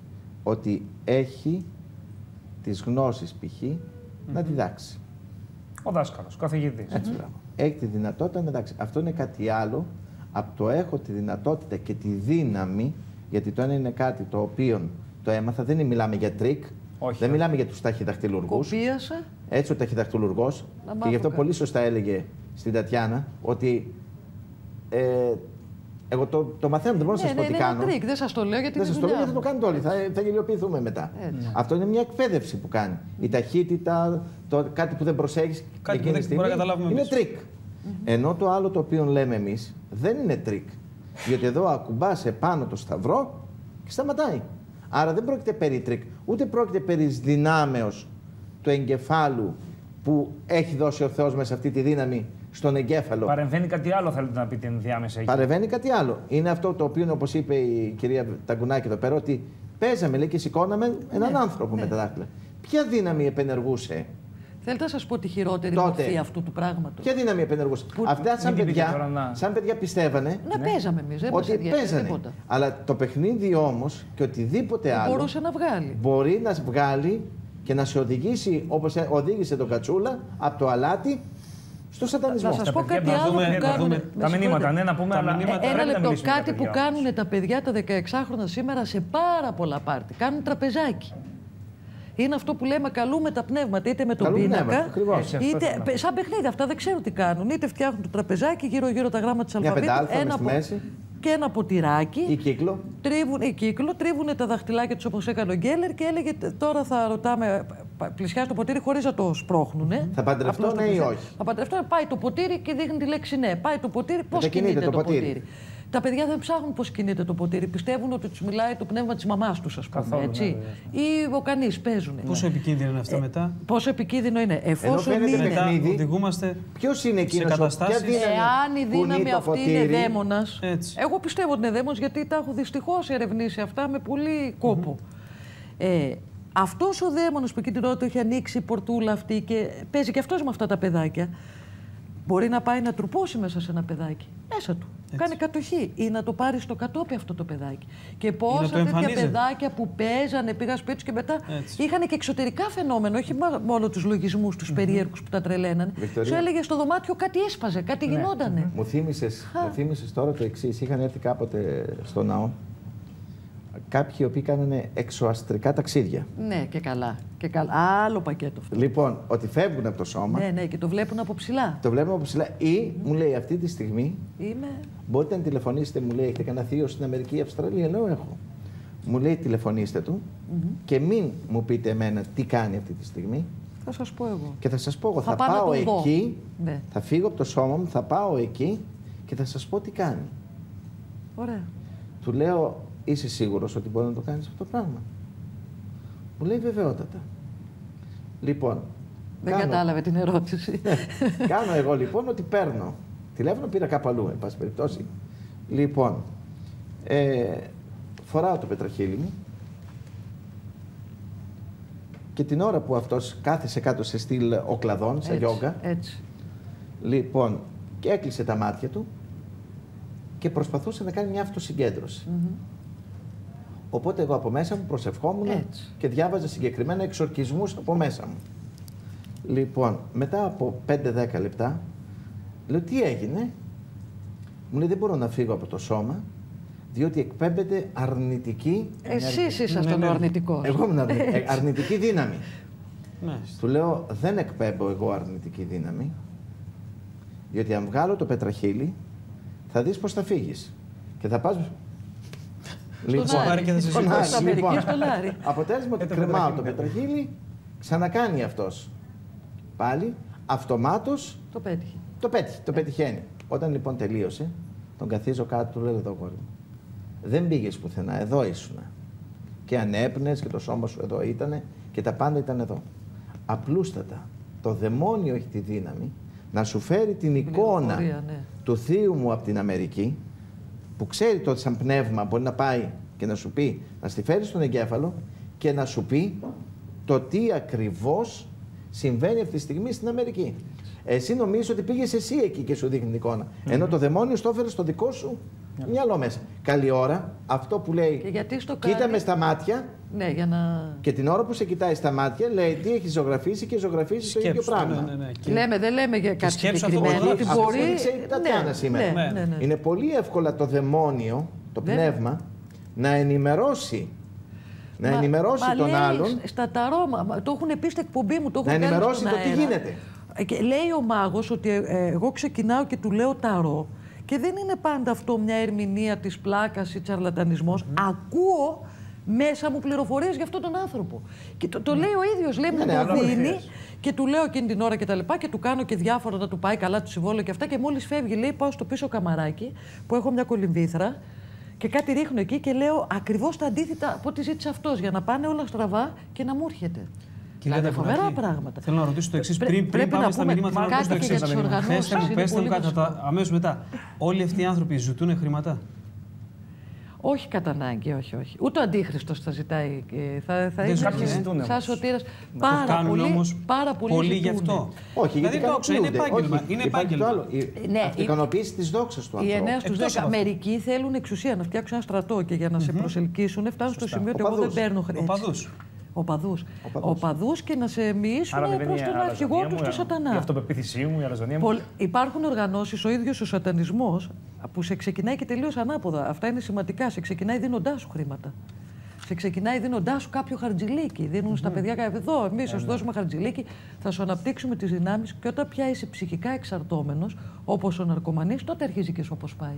ότι έχει τις γνώσεις π.χ. Mm-hmm. να διδάξει. Ο δάσκαλος, ο καθηγητής. Έτσι, mm-hmm. Έχει τη δυνατότητα να διδάξει. Αυτό είναι κάτι άλλο από το έχω τη δυνατότητα και τη δύναμη, γιατί το ένα είναι κάτι το οποίο το έμαθα, δεν μιλάμε για τρίκ, όχι, δεν μιλάμε για τους ταχυδαχτυλουργούς. Κοπίασε. Έτσι ο ταχυδαχτυλουργός, και γι' αυτό πολύ σωστά έλεγε στην Τατιάνα ότι ε, εγώ το, το μαθαίνω, δεν μπορώ να σας ναι, πω ναι, τι είναι κάνω. Τρίκ, δεν σας το λέω γιατί δεν σας το λέω γιατί θα το κάνετε όλοι, θα, θα γελιοποιηθούμε μετά. Έτσι. Αυτό είναι μια εκπαίδευση που κάνει. Η ταχύτητα, το, κάτι που δεν προσέχεις, κάτι που δεν μπορεί να καταλάβουμε είναι εμείς. τρίκ. Mm-hmm. Ενώ το άλλο το οποίο λέμε εμείς δεν είναι τρίκ. Διότι εδώ ακουμπάς επάνω το σταυρό και σταματάει. Άρα δεν πρόκειται περί τρίκ, ούτε πρόκειται περί δυνάμεως του εγκεφάλου που έχει δώσει ο Θεός μέσα αυτή τη δύναμη στον εγκέφαλο. Παρεμβαίνει κάτι άλλο, θέλετε να πείτε ενδιάμεσα εκεί. Παρεμβαίνει κάτι άλλο. Είναι αυτό το οποίο, όπως είπε η κυρία Ταγκουνάκη εδώ πέρα, ότι παίζαμε λέει, και σηκώναμε έναν ναι, άνθρωπο ναι. με τα δάχτυλα. Ποια δύναμη επενεργούσε? Θέλετε να σας πω τη χειρότερη τότε, μορφή αυτού του πράγματος. Ποια δύναμη επενεργούσε? Που... Αυτά σαν παιδιά, να... σαν παιδιά πιστεύανε να ναι. παίζαμε εμείς, δεν ότι παίζανε. Τίποτα. Αλλά το παιχνίδι όμως και οτιδήποτε άλλο μπορούσε να βγάλει. Μπορεί να βγάλει και να σε οδηγήσει όπως οδήγησε τον Κατσούλα από το αλάτι στο σατανισμό. Να σας πω κάτι άλλο που κάνουν. Τα μηνύματα, ναι, να πούμε. Ένα λεπτό, κάτι που κάνουν τα παιδιά τα δεκαεξάχρονα σήμερα σε πάρα πολλά πάρτι. Κάνουν τραπεζάκι. Είναι αυτό που λέμε καλούμε τα πνεύματα, είτε με τον καλούμε πίνακα, πνεύματα, είτε σαν παιχνίδι. Αυτά δεν ξέρω τι κάνουν. Είτε φτιάχνουν το τραπεζάκι, γύρω-γύρω τα γράμματα της αλφαβήτου. Ένα από... μέση. Και ένα ποτηράκι. Ή κύκλο. Τρίβουν, ή κύκλο. Τρίβουν τα δαχτυλάκια τους όπως έκανε ο Γκέλερ και έλεγε τώρα θα ρωτάμε, πλησιάζει το ποτήρι χωρίς να το σπρώχνουνε. Θα παντρευτώ, ναι ή όχι? Θα παντρευτώ, πάει το ποτήρι και δείχνει τη λέξη ναι. Πάει το ποτήρι, πώς κινείται το, το ποτήρι. ποτήρι. Τα παιδιά δεν ψάχνουν πώς κινείται το ποτήρι. Πιστεύουν ότι τους μιλάει το πνεύμα της μαμάς τους, ας πούμε. Καθόλου, έτσι. Ναι, ή ο κανείς παίζουν. Πόσο επικίνδυνο είναι αυτό ε, μετά? Πόσο επικίνδυνο είναι. Εφόσον είναι. Μετά οδηγούμαστε. Ποιος είναι εκείνος? Εάν η δύναμη αυτή είναι δαίμονας. Εγώ πιστεύω ότι είναι δαίμονας γιατί τα έχω δυστυχώς ερευνήσει αυτά με πολύ κόπο. Mm-hmm. ε, αυτός ο δαίμονας που εκείνη την ώρα του έχει ανοίξει η πορτούλα αυτή και παίζει και αυτός με αυτά τα παιδάκια. Μπορεί να πάει να τρουπώσει μέσα σε ένα παιδάκι. Μέσα του. Έτσι. Κάνει κατοχή. Ή να το πάρει στο κατόπι αυτό το παιδάκι. Και πόσα τέτοια παιδάκια που παίζανε, πήγα σπίτι και μετά έτσι. Είχαν και εξωτερικά φαινόμενα. Όχι μόνο τους λογισμούς, τους mm-hmm. περίεργους που τα τρελαίνανε. Βικτωρία. Σου έλεγε στο δωμάτιο κάτι έσπαζε, κάτι ναι. γινότανε. Mm-hmm. Μου θύμισες τώρα το εξής. Είχαν έρθει κάποτε στο ναό κάποιοι οι οποίοι κάνανε εξωαστρικά ταξίδια. Ναι, και καλά. Και καλά. Άλλο πακέτο αυτό. Λοιπόν, ότι φεύγουν από το σώμα. Ναι, ναι, και το βλέπουν από ψηλά. Το βλέπουν από ψηλά. Ή mm-hmm. μου λέει αυτή τη στιγμή. Είμαι... Μπορείτε να τηλεφωνήσετε, μου λέει, έχετε κανένα θείο στην Αμερική ή Αυστραλία? Λέω, έχω. Μου λέει, τηλεφωνήστε του mm-hmm. και μην μου πείτε εμένα τι κάνει αυτή τη στιγμή. Θα σας πω εγώ. Και θα σας πω εγώ. Θα, θα πάω εκεί, ναι. θα φύγω από το σώμα μου, θα πάω εκεί και θα σας πω τι κάνει. Ωραία. Του λέω, είσαι σίγουρος ότι μπορεί να το κάνεις αυτό το πράγμα? Μου λέει βεβαιότατα. Λοιπόν. Δεν κάνω... κατάλαβε την ερώτηση. Κάνω εγώ λοιπόν ότι παίρνω. Τηλέφωνο πήρα κάπου αλλού, εν πάση περιπτώσει. Λοιπόν, ε, φοράω το πετραχύλι μου και την ώρα που αυτός κάθισε κάτω σε στυλ οκλαδών, σε γιόγκα. Έτσι. Λοιπόν, και έκλεισε τα μάτια του και προσπαθούσε να κάνει μια αυτοσυγκέντρωση. Mm-hmm. Οπότε εγώ από μέσα μου προσευχόμουν έτσι. Και διάβαζα συγκεκριμένα εξορκισμούς από μέσα μου. Λοιπόν, μετά από πέντε δέκα λεπτά, λέω τι έγινε? Μου λέει δεν μπορώ να φύγω από το σώμα, διότι εκπέμπεται αρνητική... Εσείς ήσασταν ο αρνητικός. Εγώ ήμουν αρνητική, αρνητική δύναμη. Του λέω δεν εκπέμπω εγώ αρνητική δύναμη, διότι αν βγάλω το πετραχύλι, θα δεις πώς θα φύγεις. Και θα πας... Λοιπόν, και θα σε λοιπόν, αποτέλεσμα ότι κρεμάω το πετραχύλι, ξανακάνει αυτός. Πάλι, αυτομάτως το πέτυχε. Το πέτυχε, το πετυχαίνει. Όταν λοιπόν τελείωσε, τον καθίζω κάτω, του λέω εδώ κόρη μου. Δεν πήγες πουθενά, εδώ ήσουνα. Και ανέπνες και το σώμα σου εδώ ήτανε και τα πάντα ήταν εδώ. Απλούστατα, το δαιμόνιο έχει τη δύναμη να σου φέρει την εικόνα πορεία, ναι. του θείου μου από την Αμερική, που ξέρει το ότι σαν πνεύμα μπορεί να πάει και να σου πει, να στη φέρει στον εγκέφαλο και να σου πει το τι ακριβώς συμβαίνει αυτή τη στιγμή στην Αμερική. Εσύ νομίζεις ότι πήγες εσύ εκεί και σου δείχνει την εικόνα. Mm-hmm. Ενώ το δαιμόνιο στο έφερε στο δικό σου yeah. μυαλό μέσα. Καλή ώρα, αυτό που λέει, κοίτα κάνει... με στα μάτια. Ναι, για να... Και την ώρα που σε κοιτάει στα μάτια, λέει τι έχει ζωγραφίσει και ζωγραφίσει το ίδιο πράγμα. Ναι, ναι, ναι. Και... Λέμε, δεν λέμε για κάτι συγκεκριμένο. Ότι μπορεί... Αυτό έδειξε η Τατιάνα ναι, σήμερα. Ναι, ναι, ναι. Είναι πολύ εύκολα το δαιμόνιο, το ναι. πνεύμα, να ενημερώσει. Να μα, ενημερώσει μα τον λέει, άλλον. Στα ταρό, το έχουν πει στην εκπομπή μου, το έχουν να ενημερώσει το τι γίνεται. Και λέει ο μάγος ότι ε, εγώ ξεκινάω και του λέω ταρό και δεν είναι πάντα αυτό μια ερμηνεία της πλάκας ή τσαρλατανισμός. Mm. Ακούω μέσα μου πληροφορίες για αυτόν τον άνθρωπο. Και το, το λέει ο ίδιος, λέει, μου ναι, το ναι, δίνει και του λέω εκείνη την ώρα και τα λοιπά και του κάνω και διάφορα να του πάει καλά το συμβόλαιο και αυτά. Και μόλις φεύγει, λέει, πάω στο πίσω καμαράκι που έχω μια κολυμβήθρα και κάτι ρίχνω εκεί και λέω ακριβώς τα αντίθετα από ό,τι ζήτησε αυτός για να πάνε όλα στραβά και να μου έρχεται. Κυρία Δηλαδή, φοβερά Ντακουνάκη, πράγματα. θέλω να ρωτήσω το εξής. Πρέ, πριν, πριν πάμε στα μηνύματα, θέλω να ρωτήσω το εξής. Πέστε μου, πέστε μου κάτι αμέσως μετά. Όλοι αυτοί οι άνθρωποι ζητούν χρήματα. Όχι κατά ανάγκη, όχι, όχι. Ούτε ο Αντίχριστος θα ζητάει. Θα, θα είναι κάποιοι ζητούν. Σαν Σωτήρας. Πάρα πολύ, όμως πάρα πολύ, πολύ γι' αυτό. Όχι, γιατί δηλαδή, το είναι επάγγελμα. Όχι, είναι επάγγελμα. Ναι, η ικανοποίηση της δόξας του ανθρώπου. Οι εννέα στους δέκα. Μερικοί θέλουν εξουσία να φτιάξουν ένα στρατό και για να σε προσελκύσουν φτάνουν στο σημείο ότι εγώ δεν παίρνω χρήματα. Οπαδούς. Οπαδούς. Οπαδούς και να σε μοιήσουν προς τον αρχηγό του στο σατανά. Η αυτοπεποίθησή μου, η αλαζονία μου. Υπάρχουν οργανώσεις, ο ίδιος ο σατανισμός, που σε ξεκινάει και τελείως ανάποδα. Αυτά είναι σημαντικά. Σε ξεκινάει δίνοντάς σου χρήματα. Σε ξεκινάει δίνοντάς σου κάποιο χαρτζηλίκι. Δίνουν mm-hmm. στα παιδιά εδώ, εμείς θα σου δώσουμε χαρτζηλίκι, θα σου αναπτύξουμε τις δυνάμεις και όταν πια είσαι ψυχικά εξαρτώμενος, όπως ο ναρκωμανής, τότε αρχίζει και σου αποσπάει.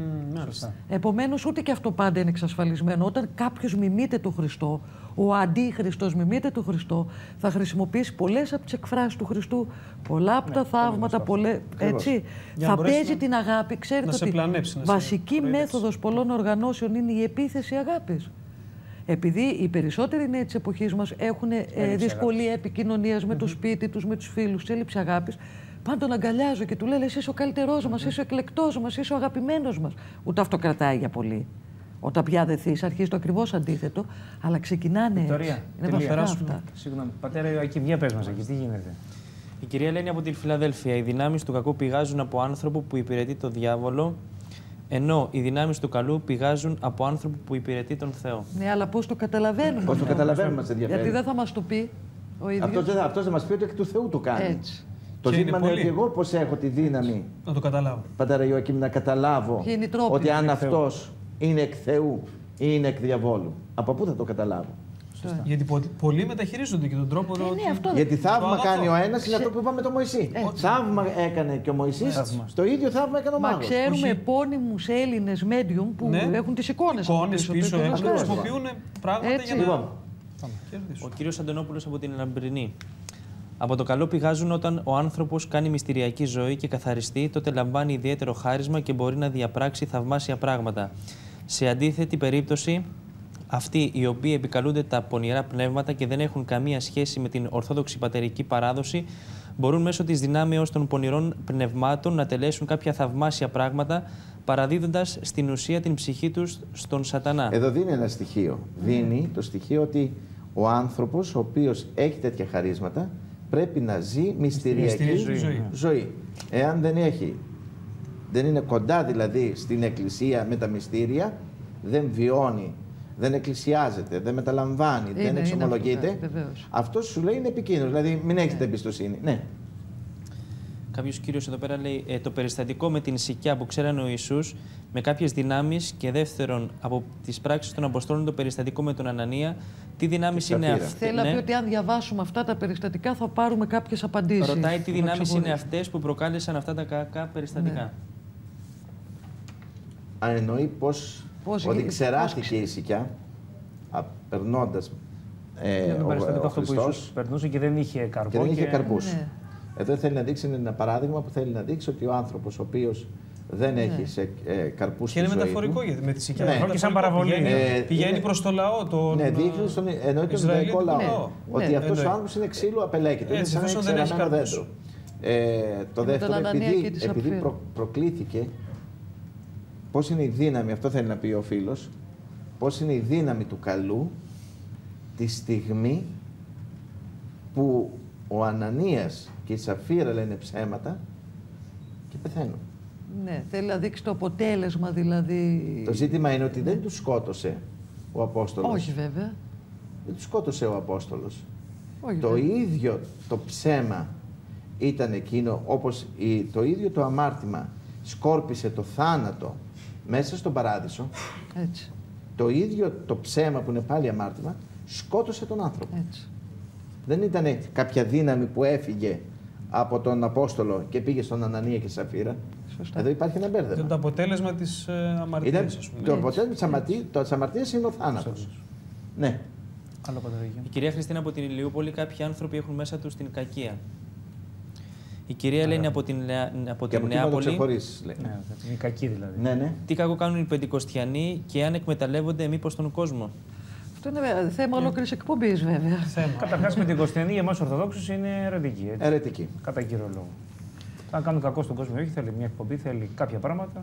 Mm, Επομένως, ούτε και αυτό πάντα είναι εξασφαλισμένο. Όταν κάποιος μιμείται τον Χριστό, ο αντίχριστος μιμείται τον Χριστό, θα χρησιμοποιήσει πολλές από τις εκφράσεις του Χριστού, πολλά από ναι, τα θαύματα, πολλές, έτσι. Θα παίζει να... την αγάπη. Ξέρετε ότι πλανέψει, βασική μέθοδος πολλών οργανώσεων είναι η επίθεση αγάπης. Επειδή οι περισσότεροι νέοι της εποχής μας έχουν ε, δυσκολία επικοινωνίας mm-hmm. με το σπίτι τους, με τους φίλους, έλλειψη αγάπης, πάντα τον αγκαλιάζω και του λένε: εσύ είσαι ο καλύτερός μας, είσαι ο εκλεκτός μας, είσαι ο αγαπημένος μας. Ούτε αυτό κρατάει για πολύ. Όταν πια δεθείς, αρχίζει το ακριβώς αντίθετο, αλλά ξεκινάνε. Βικτωρία, είναι βασικά αυτά. Συγγνώμη, πατέρα Ιωακήμ, για πες μας εκεί, τι γίνεται. Η κυρία λένε από τη Φιλαδέλφια: οι δυνάμεις του κακού πηγάζουν από άνθρωπο που υπηρετεί τον διάβολο, ενώ οι δυνάμεις του καλού πηγάζουν από άνθρωπο που υπηρετεί τον Θεό. Ναι, αλλά πώς το καταλαβαίνουμε. Πώς το καταλαβαίνουμε, μας ενδιαφέρει. Γιατί δεν θα μας το πει ο ίδιος. Αυτός δεν θα μας πει ότι εκ του Θεού το κάνει. Έτσι. Το και ζήτημα είναι ότι εγώ πώς έχω τη δύναμη, να το καταλάβω. Πατέρα Ιωακήμ, να καταλάβω ότι αν αυτός είναι εκ Θεού ή είναι εκ διαβόλου. Από πού θα το καταλάβω. Σωστά. Γιατί πο πολλοί μεταχειρίζονται και τον τρόπο. Ε, ναι, αυτό γιατί θαύμα κάνει ο ένας, είναι αυτό που είπαμε το Μωυσή. Ε, θαύμα έκανε και ο Μωυσής, το ίδιο θαύμα έκανε ο Μάγος. Μα ξέρουμε επώνυμους Έλληνες medium που ναι. έχουν τις εικόνες. Εικόνες πίσω, πίσω χρησιμοποιούν πράγματα έτσι. Για να. Λοιπόν. Ο κύριος Αντωνόπουλος από την Λαμπρινή. Από το καλό πηγάζουν όταν ο άνθρωπος κάνει μυστηριακή ζωή και καθαριστεί, τότε λαμβάνει ιδιαίτερο χάρισμα και μπορεί να διαπράξει θαυμάσια πράγματα. Σε αντίθετη περίπτωση, αυτοί οι οποίοι επικαλούνται τα πονηρά πνεύματα και δεν έχουν καμία σχέση με την ορθόδοξη πατερική παράδοση, μπορούν μέσω της δυνάμεως των πονηρών πνευμάτων να τελέσουν κάποια θαυμάσια πράγματα, παραδίδοντας στην ουσία την ψυχή τους στον σατανά. Εδώ δίνει ένα στοιχείο. Δίνει το στοιχείο ότι ο άνθρωπος ο οποίος έχει τέτοια χαρίσματα πρέπει να ζει μυστηριακή ζωή. ζωή. Εάν δεν έχει, δεν είναι κοντά δηλαδή στην εκκλησία με τα μυστήρια, δεν βιώνει, δεν εκκλησιάζεται, δεν μεταλαμβάνει, είναι, δεν εξομολογείται, αυτός σου λέει είναι επικίνδυνος, δηλαδή μην έχετε εμπιστοσύνη. Ναι. Κάποιος κύριος εδώ πέρα λέει ε, το περιστατικό με την σικιά που ξέρανε ο Ιησούς με κάποιες δυνάμεις και δεύτερον από τις πράξεις των Αποστόλων το περιστατικό με τον Ανανία. Τι δυνάμεις είναι αυτές. Θέλω να πει ότι αν διαβάσουμε αυτά τα περιστατικά θα πάρουμε κάποιες απαντήσεις. Ρωτάει τι δυνάμεις είναι αυτές που προκάλεσαν αυτά τα κακά περιστατικά. Ναι. Αν εννοεί πως, πώς, ότι ξεράστηκε πώς... η σικιά, περνώντας ε, ο, ο, ο Χριστός, περνούσε και δεν είχε καρπό. Και δεν είχε και... καρπούς. Ναι. Εδώ θέλει να δείξει ένα παράδειγμα που θέλει να δείξει ότι ο άνθρωπος ο οποίος δεν ναι. έχει σε, ε, καρπούς και στη είναι μεταφορικό του, γιατί με τη σικιά. Ναι. Και σαν παραβολή. Πηγαίνει, ε, πηγαίνει είναι, προς το λαό. Τον, ναι, δείχνει στον Ισραηλικό λαό. Ναι. Ότι ναι. αυτός ναι. ο άνθρωπος είναι ξύλο απελέκητο. Είναι σαν ένα ξεραμένο δέντρο. Ε, το και δεύτερο, επειδή, επειδή προ, προκλήθηκε, πώς είναι η δύναμη, αυτό θέλει να πει ο φίλος, πώς είναι η δύναμη του καλού τη στιγμή που ο Ανανίας και η Σαφίρα λένε ψέματα και πεθαίνουν. Ναι, θέλει να δείξει το αποτέλεσμα δηλαδή. Το ζήτημα είναι ότι δεν τους σκότωσε ο Απόστολος. Όχι βέβαια. Δεν τους σκότωσε ο Απόστολος. Όχι, το βέβαια. ίδιο το ψέμα ήταν εκείνο, όπως η, το ίδιο το αμάρτημα σκόρπισε το θάνατο μέσα στον Παράδεισο. Έτσι. Το ίδιο το ψέμα που είναι πάλι αμάρτημα σκότωσε τον άνθρωπο. Έτσι. Δεν ήταν κάποια δύναμη που έφυγε από τον Απόστολο και πήγε στον Ανανία και Σαφίρα. Σωστά. Εδώ υπάρχει ένα μπέρδεμα. Είναι το αποτέλεσμα της ε, αμαρτίας. Το αποτέλεσμα της αμαρτίας είναι ο θάνατος. Ναι. Άλλο πατολογείο. Η κυρία Χριστίνα από την Ηλιούπολη, κάποιοι άνθρωποι έχουν μέσα τους την κακία. Η κυρία Ελένη από την, από την Νεάπολη. Ναι, είναι κακή δηλαδή. Ναι, ναι. Τι κακό κάνουν οι Πεντηκοστιανοί και αν εκμεταλλεύονται μήπως τον κόσμο. Αυτό είναι θέμα ολόκληρης εκπομπής, βέβαια. Καταρχάς, οι Πεντηκοστιανοί για εμάς Ορθοδόξους είναι αιρετικοί. Αιρετικοί. Κατά κύριο λόγο. Αν κάνουν κακό στον κόσμο, όχι, θέλει μια εκπομπή, θέλει κάποια πράγματα.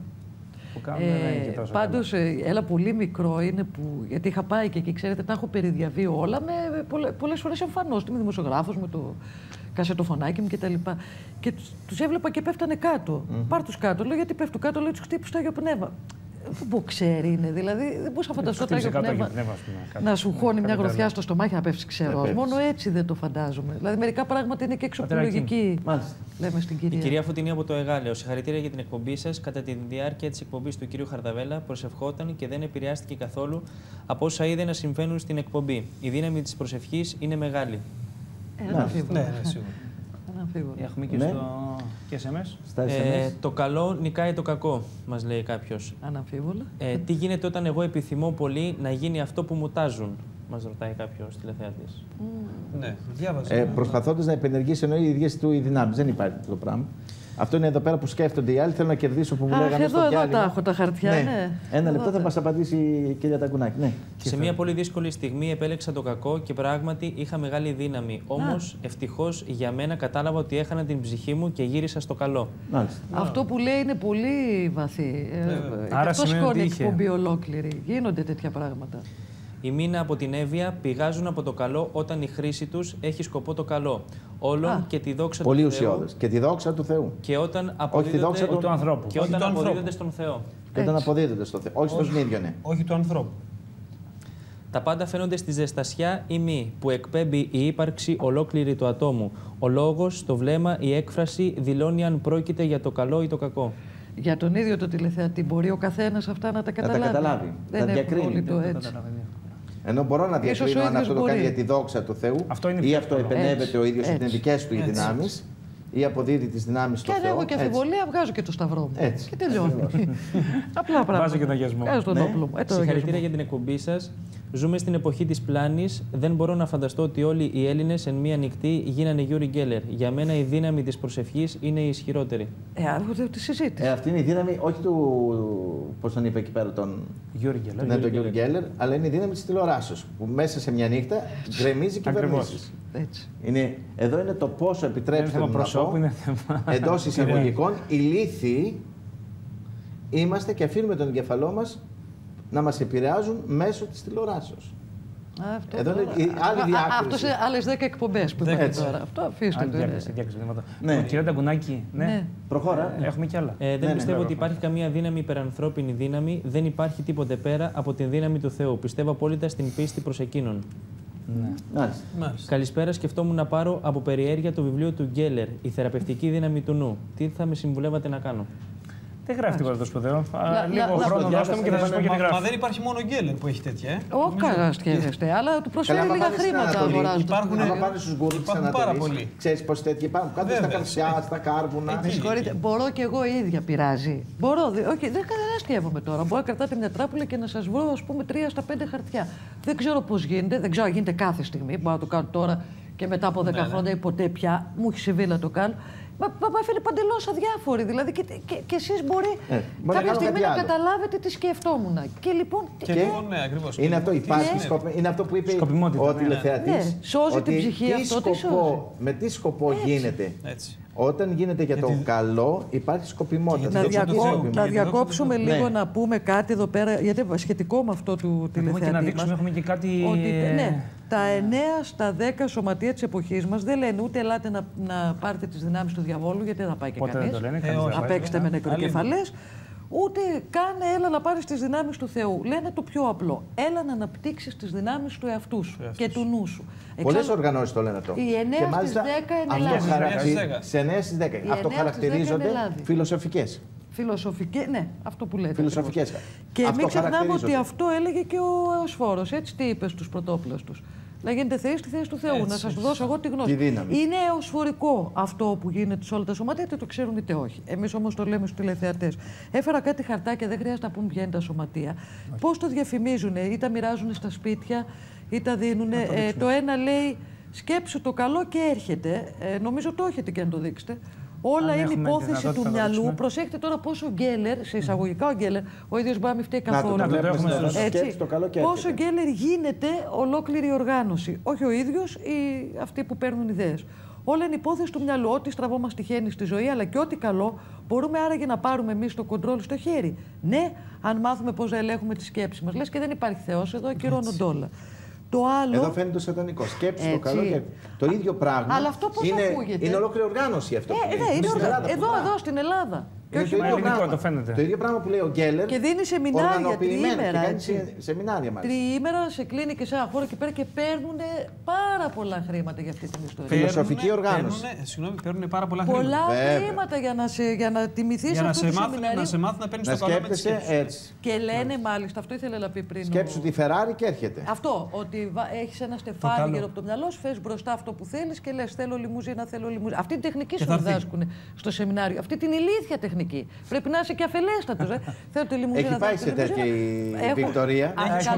Ε, Πάντως, έλα πολύ μικρό είναι που. Γιατί είχα πάει και εκεί, ξέρετε, τα έχω περιδιαβεί όλα με πολλές φορές εμφανώς. Είμαι δημοσιογράφος με το κασετοφωνάκι μου κτλ. Και, και τους έβλεπα και πέφτανε κάτω. Mm-hmm. Πάρ' τους κάτω. Λέω γιατί πέφτουν κάτω, λέω τους χτύπους στο Άγιο Πνεύμα. Που ξέρει είναι, δηλαδή δεν μπορούσα να φανταστώ το Άγιο Πνεύμα να σου χώνει μια γροθιά στο στομάχι να πέφτει ξερός. Μόνο έτσι δεν το φαντάζομαι. Δηλαδή μερικά πράγματα είναι και έξω από τη λογική. Λέμε στην κυρία. Η κυρία Φωτεινή από το Εγάλεο. Συγχαρητήρια για την εκπομπή σας. Κατά τη διάρκεια της εκπομπής του κυρίου Χαρδαβέλα προσευχόταν και δεν επηρεάστηκε καθόλου από όσα είδε να συμβαίνουν στην εκπομπή. Η δύναμη της προσευχής είναι μεγάλη. Ε, ναι, ναι, σίγουρα. Έχουμε και, ναι. στο... και ες εμ ες. Στα ες εμ ες. Ε, το καλό νικάει το κακό, μας λέει κάποιος. Αναμφίβολα. Ε, τι γίνεται όταν εγώ επιθυμώ πολύ να γίνει αυτό που μου τάζουν, μας ρωτάει κάποιος τηλεθεατής. Mm. Ναι, διάβαζα. Ε, προσπαθώντας να επενεργήσει εννοεί οι ίδιες του οι δυνάμεις. Δεν υπάρχει αυτό το πράγμα. Αυτό είναι εδώ πέρα που σκέφτονται οι άλλοι. Θέλω να κερδίσω που μου λέγανε στο διάλειμμα. Εδώ τα έχω τα χαρτιά, ναι. ναι. Ένα λεπτό θα μας απαντήσει η κυρία Ταγκουνάκη. Ναι. Σε μια πολύ δύσκολη στιγμή επέλεξα το κακό και πράγματι είχα μεγάλη δύναμη. Όμως, ευτυχώς για μένα κατάλαβα ότι έχανα την ψυχή μου και γύρισα στο καλό. Μάλιστα. Αυτό που λέει είναι πολύ βαθύ. Ε, Άρα σημαίνει ότι είχε. Εκπομπή ολόκληρη. Γίνονται τέτοια πράγματα. Οι μήνα από την Εύβοια πηγάζουν από το καλό όταν η χρήση τους έχει σκοπό το καλό. Όλων Α, και τη δόξα πολύ του ουσιώδες. Θεού. Και τη δόξα του Θεού. Και όταν αποδίδονται, του, του ανθρώπου. Και όταν αποδίδονται στον Θεό. Και όταν αποδίδονται στον Θεό. Όχι, όχι στον ίδιο, ναι. Όχι του ανθρώπου. Τα πάντα φαίνονται στη ζεστασιά ή μη, που εκπέμπει η ύπαρξη ολόκληρη του ατόμου. Ο λόγος, το βλέμμα, η έκφραση δηλώνει αν πρόκειται για το καλό ή το κακό. Για τον ίδιο το τηλεθεατή μπορεί ο καθένας αυτά να τα καταλάβει. Να τα καταλάβει. Δεν να διακρίνει. Το έτσι. Ενώ μπορώ να διακρίνω αν αυτό το κάνει για τη δόξα του Θεού αυτό ή αυτό επενεύεται έτσι, ο ίδιος και είναι δικές του οι δυνάμεις ή αποδίδει τις δυνάμεις του Θεού. Και αν έχω και αμφιβολία, βγάζω και το σταυρό μου. Έτσι. Και τελειώνει. Απλά πράγματα. Βάζω και τον αγιασμό. Βγάζω τον όπλο μου. Συγχαρητήρια για την εκπομπή σας. Ζούμε στην εποχή της πλάνης. Δεν μπορώ να φανταστώ ότι όλοι οι Έλληνες εν μία νυχτή γίνανε Γιούρι Γκέλερ. Για μένα η δύναμη της προσευχής είναι η ισχυρότερη. Ε, άρχονται τη συζήτηση. Ε, αυτή είναι η δύναμη, όχι του. Πώς τον είπε εκεί πέρα, τον. Γιούρι Γκέλερ. Ναι, τον Γιούρι Γκέλερ, αλλά είναι η δύναμη της τηλεοράσεως. Που μέσα σε μια νύχτα γκρεμίζει κυβερνήσεις. Είναι, εδώ είναι το πόσο επιτρέψτε μου να πω, εντός εισαγωγικών, ηλίθιοι είμαστε και αφήνουμε τον εγκεφαλό μας να μας επηρεάζουν μέσω της τηλεοράσεως. Αυτό εδώ είναι η άλλη διάκριση. Αυτό σε άλλες δέκα εκπομπές που είπατε τώρα. Αυτό αφήστε το. Ναι. Κύριε Ταγκουνάκη, ναι. Προχώρα. Έχουμε κι άλλα. Ε, δεν ναι, πιστεύω ναι, ότι υπάρχει καμία δύναμη υπερανθρώπινη δύναμη. Δεν υπάρχει τίποτε πέρα από την δύναμη του Θεού. Πιστεύω απόλυτα στην πίστη προς εκείνον. Ναι. Μάλιστα. Μάλιστα. Καλησπέρα. Σκεφτόμουν να πάρω από περιέργεια το βιβλίο του Γκέλερ, Η θεραπευτική δύναμη του νου. Τι θα με συμβουλεύατε να κάνω? Δεν γράφει τίποτα το σπουδαίο. Λίγο χρόνο δώστε μου και θα σας πω και τι γράφει. Μα δεν υπάρχει μόνο ο Γκέλερ που έχει τέτοια, ε. Όχι, καλά σκέφτεστε, αλλά του προσφέρει λίγα χρήματα αγοράζοντας. Υπάρχουν, άμα πάνε στους γκούρους της Ανατολής, ξέρεις πως τέτοιοι υπάρχουν. Κάτω στα καρσιά, στα κάρβουνα. Με συγχωρείτε, μπορώ και εγώ ίδια πειράζει. Μπορώ, όχι, δεν σκέφτομαι τώρα. Μπορώ να κρατάτε μια τράπουλα και να σας βρω, ας πούμε, τρία στα πέντε χαρτιά. Δεν ξέρω πώς γίνεται, δεν ξέρω αν γίνεται κάθε στιγμή. Μπορώ να το κάνω τώρα και μετά από δέκα χρόνια ή ποτέ πια. Μου έχει συμβεί να το κάνω. Μα με αφήνει παντελώς αδιάφορη. Δηλαδή και, και, και εσείς μπορεί, ε, μπορεί κάποια στιγμή να άλλο. καταλάβετε τι σκεφτόμουν. Και λοιπόν. Και, και λοιπόν, ναι, ακριβώς. Είναι αυτό, υπάρχει, ναι. σκοπ, είναι αυτό που είπε ο τηλεθεατής. Ναι, σώζει την ψυχή αυτό. Τι σκοπό, με τι σκοπό έτσι. γίνεται. Έτσι. Όταν γίνεται για το γιατί... καλό, υπάρχει σκοπιμότητα. Να, διακό... να διακόψουμε ναι. λίγο να πούμε κάτι εδώ πέρα, γιατί σχετικό με αυτό του τηλεθεατή. Και να δείξουμε, έχουμε και κάτι. Ότι, ναι, τα εννέα στα δέκα σωματεία της εποχής μας δεν λένε ούτε ελάτε να, να πάρετε τις δυνάμεις του διαβόλου, γιατί δεν θα πάει και κανείς. Να παίξετε με νεκροκεφαλές. Ούτε καν έλα να πάρεις τις δυνάμεις του Θεού. Λένε το πιο απλό. Έλα να αναπτύξεις τις δυνάμεις του εαυτού σου και του νου σου. Πολλές οργανώσεις το λένε αυτό. Οι εννέα στις δέκα είναι Ελλάδα. Σε εννέα στις δέκα. Αυτό χαρακτηρίζονται φιλοσοφικές. Φιλοσοφικές, ναι, αυτό που λέτε. Φιλοσοφικές. Και μην ξεχνάμε ότι αυτό έλεγε και ο Εωσφόρος. Έτσι τι είπε στους πρωτόπλαστους. Να γίνετε θεοί στη θέση του Θεού. Έτσι, να σας δώσω εγώ τη γνώση. Τη είναι εωσφορικό αυτό που γίνεται σε όλα τα σωματεία, είτε το ξέρουν είτε όχι. Εμείς όμως το λέμε στους τηλεθεατές. Έφερα κάτι χαρτάκια, δεν χρειάζεται να πούμε ποια είναι τα σωματεία. Πώς το διαφημίζουν, ή τα μοιράζουν στα σπίτια, ή τα δίνουν. Ε, το ένα λέει σκέψου το καλό και έρχεται. Ε, νομίζω το έχετε και αν το δείξετε. Όλα είναι υπόθεση του μυαλού. Προσέχετε τώρα πόσο ο Γκέλερ, σε εισαγωγικά ο Γκέλερ, ο ίδιος μπορεί να μην φταίει καθόλου. Να, το, να, το έτσι, το καλό και πόσο ο Γκέλερ γίνεται ολόκληρη οργάνωση. Όχι ο ίδιος ή αυτοί που παίρνουν ιδέες. Όλα είναι υπόθεση του μυαλού. Ό,τι στραβό μας τυχαίνει στη ζωή, αλλά και ό,τι καλό, μπορούμε άραγε να πάρουμε εμείς το κοντρόλ στο χέρι. Ναι, αν μάθουμε πώς να ελέγχουμε τις σκέψεις μας. Λες και δεν υπάρχει Θεός, εδώ ακυρώνονται όλα. Το άλλο... Εδώ φαίνεται το σατανικό. Σκέψη το καλό και το ίδιο πράγμα. Αλλά αυτό πώς είναι, ακούγεται. είναι ολόκληρη οργάνωση αυτό. Ε, ναι, είναι οργα... Εδώ, εδώ στην Ελλάδα. Και όχι το, ίδιο πράγμα, το, φαίνεται. το ίδιο πράγμα που λέει ο Γκέλερ. Και δίνει σεμινάρια τριήμερα. Και κάνει σε, σεμινάρια μάλιστα. Τριήμερα σε κλείνει και σε ένα χώρο και πέρα και παίρνουν πάρα πολλά χρήματα για αυτή την ιστορία. Φιλοσοφική οργάνωση. Συγγνώμη, παίρνουν πάρα πολλά χρήματα. Πολλά χρήματα για να, σε, για να τιμηθεί σε αυτό το σεμινάριο. Να σε μάθουν να παίρνει το καλό με τις σκέψεις. Και λένε μάλιστα, αυτό ήθελα να πει πριν. Σκέψου τη Φεράρι και έρχεται. Αυτό, ότι έχει ένα στεφάνι γύρω από το μυαλό σου, φες μπροστά αυτό που θέλει και λε: θέλω λιμουζίνα, θέλω λιμουζίνα. Αυτή την τεχνική σου διδάσκουν στο σεμινάριο. Αυτή την ηλίθια τεχνική. Πρέπει να είσαι και αφελέστατος. Ε. Θέλω τη λιμουζίνα. Έχει πάει σε τέτοια η Βικτωρία.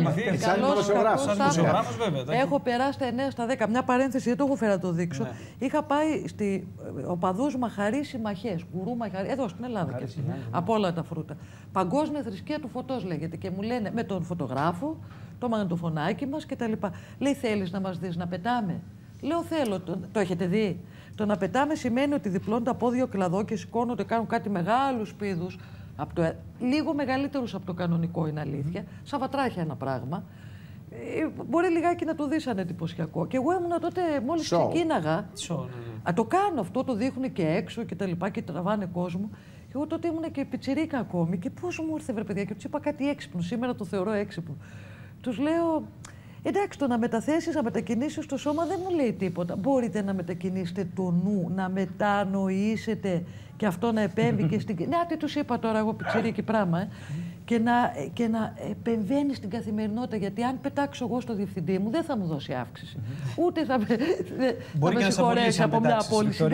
Έχω περάσει τα εννέα στα δέκα. Μια παρένθεση, δεν το έχω φέρει να το δείξω. Είχα πάει στη οπαδούς Μαχαρίσι Μαχές. Γκουρού Μαχαρίσι, εδώ στην Ελλάδα. Από όλα τα φρούτα. Παγκόσμια θρησκεία του φωτός λέγεται. Και μου λένε με τον φωτογράφο, το μαγνητοφωνάκι μας κτλ. Λέει: θέλεις να μας δεις να πετάμε? Λέω: θέλω. Το, το έχετε δει? Το να πετάμε σημαίνει ότι διπλώνουν τα πόδια κλαδό και σηκώνονται, κάνουν κάτι μεγάλους πήδους, από το, λίγο μεγαλύτερους από το κανονικό, είναι αλήθεια. Mm. Σαν βατράχια ένα πράγμα. Ε, μπορεί λιγάκι να το δεις σαν εντυπωσιακό. Και εγώ ήμουν τότε, μόλις Show. ξεκίναγα. Show, ναι, ναι. Α, το κάνω αυτό, το δείχνουν και έξω και τα λοιπά και τραβάνε κόσμο. Και εγώ τότε ήμουν και πιτσιρίκα ακόμη. Και πώς μου ήρθε, βρε παιδιά, και τους είπα κάτι έξυπνο. Σήμερα το θεωρώ έξυπνο. Τους λέω: εντάξει, το να μεταθέσεις, να μετακινήσεις το σώμα δεν μου λέει τίποτα. Μπορείτε να μετακινήσετε το νου, να μετανοήσετε και αυτό να επέμβει και στην... Ναι, τι τους είπα τώρα, εγώ πιτσιρίκι πράγμα, ε. Και να, και να επεμβαίνει στην καθημερινότητα, γιατί αν πετάξω εγώ στο διευθυντή μου δεν θα μου δώσει αύξηση. Ούτε θα, θα με συγχωρέσει από μια απόλυση.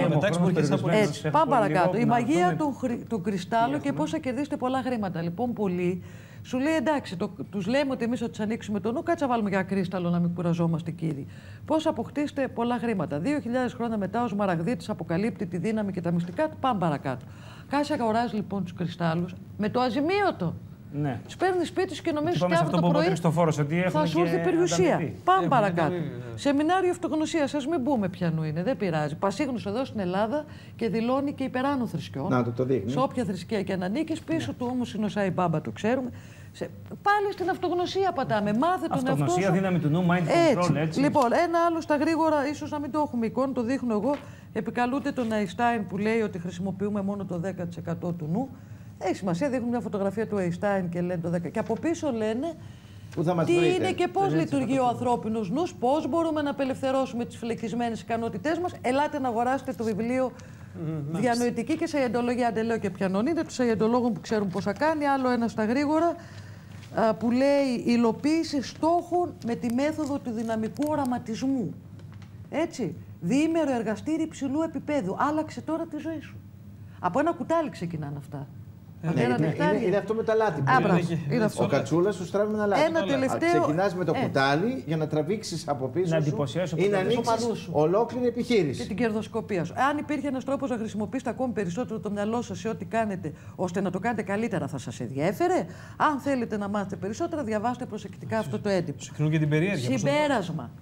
Έτσι, πάμε παρακάτω. Η μαγεία των, των κρυστάλλων και πώς θα κερδίσετε πολλά χρήματα. Λοιπόν, πολλοί σου λέει: εντάξει, το, τους λέμε ότι εμείς θα τους ανοίξουμε το νου, κάτσε να βάλουμε για κρύσταλλο να μην κουραζόμαστε, κύριοι. Πώς αποκτήσετε πολλά χρήματα? Δύο χιλιάδες χρόνια μετά ο Σμαραγδίτης αποκαλύπτει τη δύναμη και τα μυστικά του. Πάμε παρακάτω. Κάτσε αγοράζει λοιπόν τους κρυστάλλους με το αζημίωτο. Ναι. Τους παίρνει σπίτι σου και νομίζεις ότι αύριο το πρωί θα σου έρθει περιουσία. Πάμε παρακάτω. Έχουμε... Σεμινάριο αυτογνωσίας, ας μην πούμε ποιανού είναι, δεν πειράζει. Πασίγνωστο εδώ στην Ελλάδα και δηλώνει και υπεράνω θρησκειών. Να το, το δείχνει. Σε όποια θρησκεία και αν ανήκεις, πίσω ναι. του όμως είναι ο Σάι Μπάμπα, το ξέρουμε. Σε... Πάλι στην αυτογνωσία πατάμε. Μάθε τον εαυτό σου. Αυτογνωσία, δύναμη του νου, mind control, έτσι. Λοιπόν, ένα άλλο στα γρήγορα, ίσως να μην το έχουμε εικόνα, το δείχνω εγώ. Επικαλούνται τον Αϊνστάιν που λέει ότι χρησιμοποιούμε μόνο το δέκα τοις εκατό του νου. Έχει σημασία, δείχνουν μια φωτογραφία του Αϊνστάιν και λένε το δέκα τοις εκατό. Και από πίσω λένε τι βρείτε. Είναι και πώς λειτουργεί ο ανθρώπινος νους, πώς μπορούμε να απελευθερώσουμε τις φλεκισμένες ικανότητές μας. Ελάτε να αγοράσετε το βιβλίο mm, Διανοητική και Σαϊεντολογία. Αν δεν λέω και ποιανόν είναι, του Σαϊεντολόγων που ξέρουν πώς θα κάνει. Άλλο ένα στα γρήγορα που λέει υλοποίηση στόχων με τη μέθοδο του δυναμικού οραματισμού. Έτσι. Διήμερο εργαστήρι υψηλού επίπεδου. Άλλαξε τώρα τη ζωή σου. Από ένα κουτάλι ξεκινάνε αυτά. Ναι, είναι, είναι, είναι αυτό με τα λάτι. Ο Κατσούλας σου τράβει με ένα λάτι. Ένα τελευταίο... Ξεκινάς με το ε. κουτάλι για να τραβήξεις από πίσω να σου ή να ανοίξεις ολόκληρη επιχείρηση. Και την κερδοσκοπία σου. Αν υπήρχε ένας τρόπος να χρησιμοποιήσετε ακόμη περισσότερο το μυαλό σας σε ό,τι κάνετε, ώστε να το κάνετε καλύτερα, θα σας ενδιέφερε. Αν θέλετε να μάθετε περισσότερα, διαβάστε προσεκτικά αυτό το έντυπο. Συχνούν και την περιέργεια. Συμπέρασμα.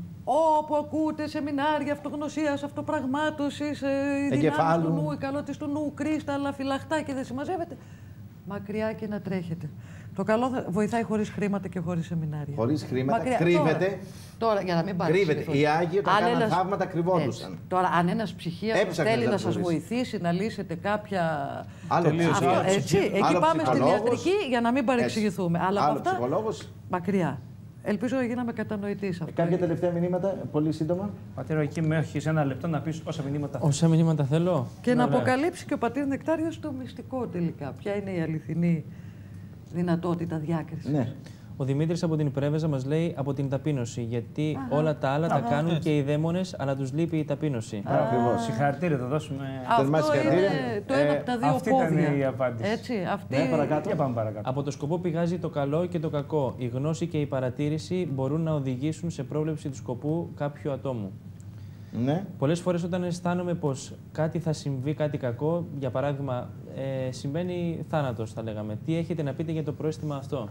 Όπου ακούτε σεμινάρια αυτογνωσίας, αυτοπραγμάτωσης, η δυνάμεις του νου, η καλότης του νου, κρύσταλλα, φυλαχτά και δεν συμμαζεύετε, μακριά και να τρέχετε. Το καλό θα βοηθάει χωρίς χρήματα και χωρίς σεμινάρια. Χωρίς χρήματα, μακριά. Κρύβεται. Τώρα, τώρα, για να μην πάρει. Κρύβεται. Οι Άγιοι όταν κάναν ένας... θαύματα κρυβόντουσαν. Έτσι. Τώρα, αν ένας ψυχίατρος θέλει να σας βοηθήσει να λύσετε κάποια. Άλλο αυτό, άλλο έτσι, εκεί άλλο πάμε στην ιατρική για να μην παρεξηγηθούμε. Έτσι. Αλλά άλλο από αυτά, ψυχολόγος. Μακριά. Ελπίζω να γίναμε κατανοητοί σε αυτό. Κάποια τελευταία μηνύματα, πολύ σύντομα. Πατέρα, εκεί με έχει ένα λεπτό να πει όσα μηνύματα θέλω. Όσα μηνύματα θέλω. Και να αποκαλύψει και ο πατήρ Νεκτάριος το μυστικό τελικά. Ποια είναι η αληθινή δυνατότητα διάκρισης. Ναι. Ο Δημήτρης από την Πρέβεζα μας λέει από την ταπείνωση. Γιατί Αχα. όλα τα άλλα Αχα. τα κάνουν Έτσι. και οι δαίμονες, αλλά τους λείπει η ταπείνωση. Ακριβώς. Συγχαρητήρια, θα δώσουμε. Αυτό συγχαρητήρια. είναι το ένα από τα δύο αυτή πόδια. ήταν η απάντηση. Έτσι, αυτή... Ναι, παρακάτω. Για πάμε παρακάτω. Από το σκοπό πηγάζει το καλό και το κακό. Η γνώση και η παρατήρηση μπορούν να οδηγήσουν σε πρόβλεψη του σκοπού κάποιου ατόμου. Ναι. Πολλές φορές όταν αισθάνομαι πως κάτι θα συμβεί, κάτι κακό, για παράδειγμα, ε, συμβαίνει θάνατος, θα λέγαμε. Τι έχετε να πείτε για το πρόαισθημα αυτό?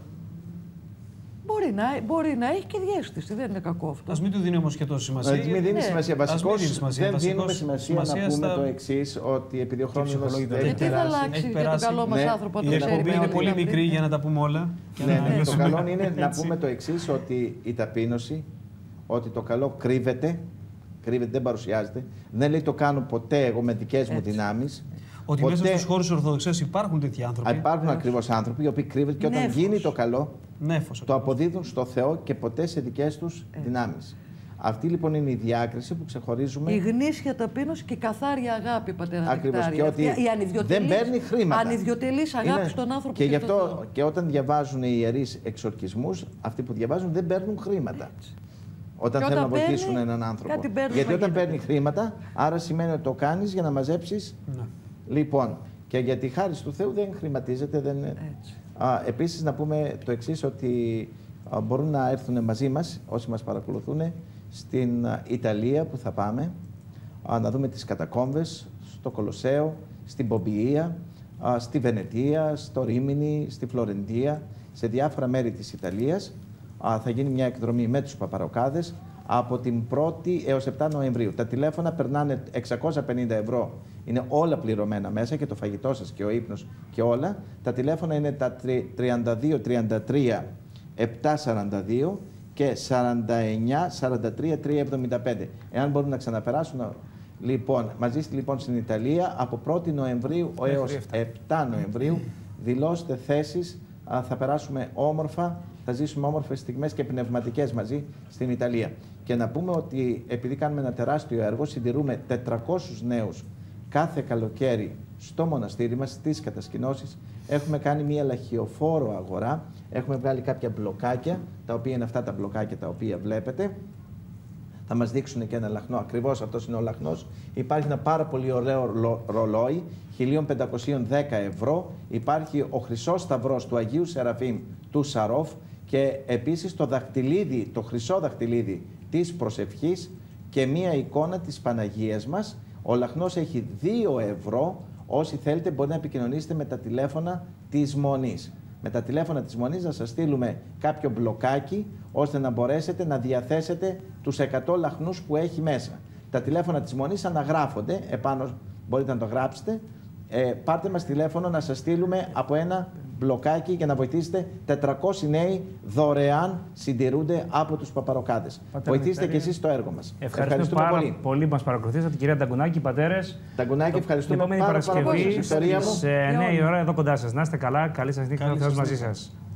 Μπορεί να, μπορεί να έχει και διαίσθηση, δεν είναι κακό αυτό. Ας μην του δίνει όμως και τόσο σημασία. Έτσι, μην δίνει Ναι. σημασία. Ας μην Βασικώς, δίνει σημασία. δεν Βασικός δίνουμε σημασία, σημασία να πούμε στα- το εξής, ότι επειδή ο χρόνος μας ψυχολόγοι δεν έχει Γιατί θα περάσει, αλλάξει έχει για τον περάσει. καλό μας Ναι. άνθρωπο. Η το ξέρει εκπομπή με είναι όλη πολύ την μικρή αυτή. για να τα πούμε όλα. και Ναι, να ναι. Το λύσουμε. καλό είναι να Έτσι. πούμε το εξής, ότι η ταπείνωση, ότι το καλό κρύβεται, κρύβεται, δεν παρουσιάζεται. Δεν λέει το κάνω ποτέ εγώ με δικές μου Έτσι. δυνάμεις. Ότι Ποτέ- μέσα στους χώρους της Ορθοδοξίας υπάρχουν τέτοιοι άνθρωποι. Α, Υπάρχουν ακριβώς άνθρωποι οι οποίοι κρύβονται και όταν Νέφος. γίνει το καλό, Νέφος. το αποδίδουν στο Θεό και ποτέ σε δικές τους δυνάμεις. Αυτή λοιπόν είναι η διάκριση που ξεχωρίζουμε. Η γνήσια ταπείνωση και η καθάρια αγάπη, πατέρα Ακριβώς. Νεκτάρια. Και ότι Η ανιδιοτελής- δεν παίρνει χρήματα. Ανιδιοτελής αγάπη Είναι- στον άνθρωπο και γι' στον αυτό Θεό. και όταν διαβάζουν οι ιερείς εξορκισμούς, αυτοί που διαβάζουν δεν παίρνουν χρήματα. Όταν Και θέλουν να όταν παίρνει, βοηθήσουν έναν άνθρωπο. κάτι παίρνουν Γιατί να όταν γίνεται. παίρνει χρήματα, άρα σημαίνει ότι το κάνεις για να μαζέψεις. Ναι. Λοιπόν, και για τη χάρη του Θεού δεν χρηματίζεται. Δεν... Έτσι. Α, επίσης να πούμε το εξής, ότι α, μπορούν να έρθουν μαζί μας, όσοι μας παρακολουθούν, στην α, Ιταλία που θα πάμε, α, να δούμε τις κατακόμβες, στο Κολοσσέο, στην Πομπιεία, α, στη Βενετία, στο Ρίμινι, στη Φλωρεντία, σε διάφορα μέρη της Ιταλίας. Α, θα γίνει μια εκδρομή με τους παπαροκάδες από την πρώτη έως επτά Νοεμβρίου. Τα τηλέφωνα περνάνε εξακόσια πενήντα ευρώ. Είναι όλα πληρωμένα μέσα και το φαγητό σας και ο ύπνος και όλα. Τα τηλέφωνα είναι τα τριάντα δύο τριάντα τρία επτακόσια σαράντα δύο και σαράντα εννιά σαράντα τρία τριακόσια εβδομήντα πέντε. Εάν μπορούν να ξαναπεράσουν. Λοιπόν, μαζί είστε λοιπόν στην Ιταλία από πρώτη Νοεμβρίου έως επτά Νοεμβρίου. Δηλώστε θέσεις. Α, θα περάσουμε όμορφα, θα ζήσουμε όμορφες στιγμές και πνευματικές μαζί στην Ιταλία. Και να πούμε ότι επειδή κάνουμε ένα τεράστιο έργο, συντηρούμε τετρακόσιους νέους κάθε καλοκαίρι στο μοναστήρι μας, στις κατασκηνώσεις. Έχουμε κάνει μια λαχιοφόρο αγορά, έχουμε βγάλει κάποια μπλοκάκια, τα οποία είναι αυτά τα μπλοκάκια τα οποία βλέπετε. Θα μας δείξουν και ένα λαχνό, ακριβώς αυτός είναι ο λαχνός. Υπάρχει ένα πάρα πολύ ωραίο ρολο- ρολόι, χίλια πεντακόσια δέκα ευρώ. Υπάρχει ο χρυσός σταυρός του Αγίου Σεραφείμ του Σαρόφ και επίσης το δαχτυλίδι, το χρυσό δαχτυλίδι της προσευχής και μία εικόνα της Παναγίας μας. Ο λαχνός έχει δύο ευρώ. Όσοι θέλετε μπορείτε να επικοινωνήσετε με τα τηλέφωνα της Μονής. Με τα τηλέφωνα της Μονής να σας στείλουμε κάποιο μπλοκάκι ώστε να μπορέσετε να διαθέσετε τους εκατό λαχνούς που έχει μέσα. Τα τηλέφωνα της Μονής αναγράφονται, επάνω μπορείτε να το γράψετε. Ε, πάρτε μας τηλέφωνο να σας στείλουμε από ένα μπλοκάκι για να βοηθήσετε. τετρακόσιοι νέοι δωρεάν συντηρούνται από τους παπαροκάδες. Πατέρα Βοηθήστε και Νεκτάρια, εσείς το έργο μας. Ευχαριστούμε, πάρα πολύ. πολύ που μας παρακολουθήσατε, κυρία Ταγκουνάκη, πατέρες. Ταγκουνάκη, ευχαριστούμε Την επόμενη πάρα, πάρα πολύ. Παρασκευή Ιστορία μου. σε εννιά η ώρα εδώ κοντά σας. Να είστε καλά, καλή σας νύχτα, ο Θεός μαζί σας.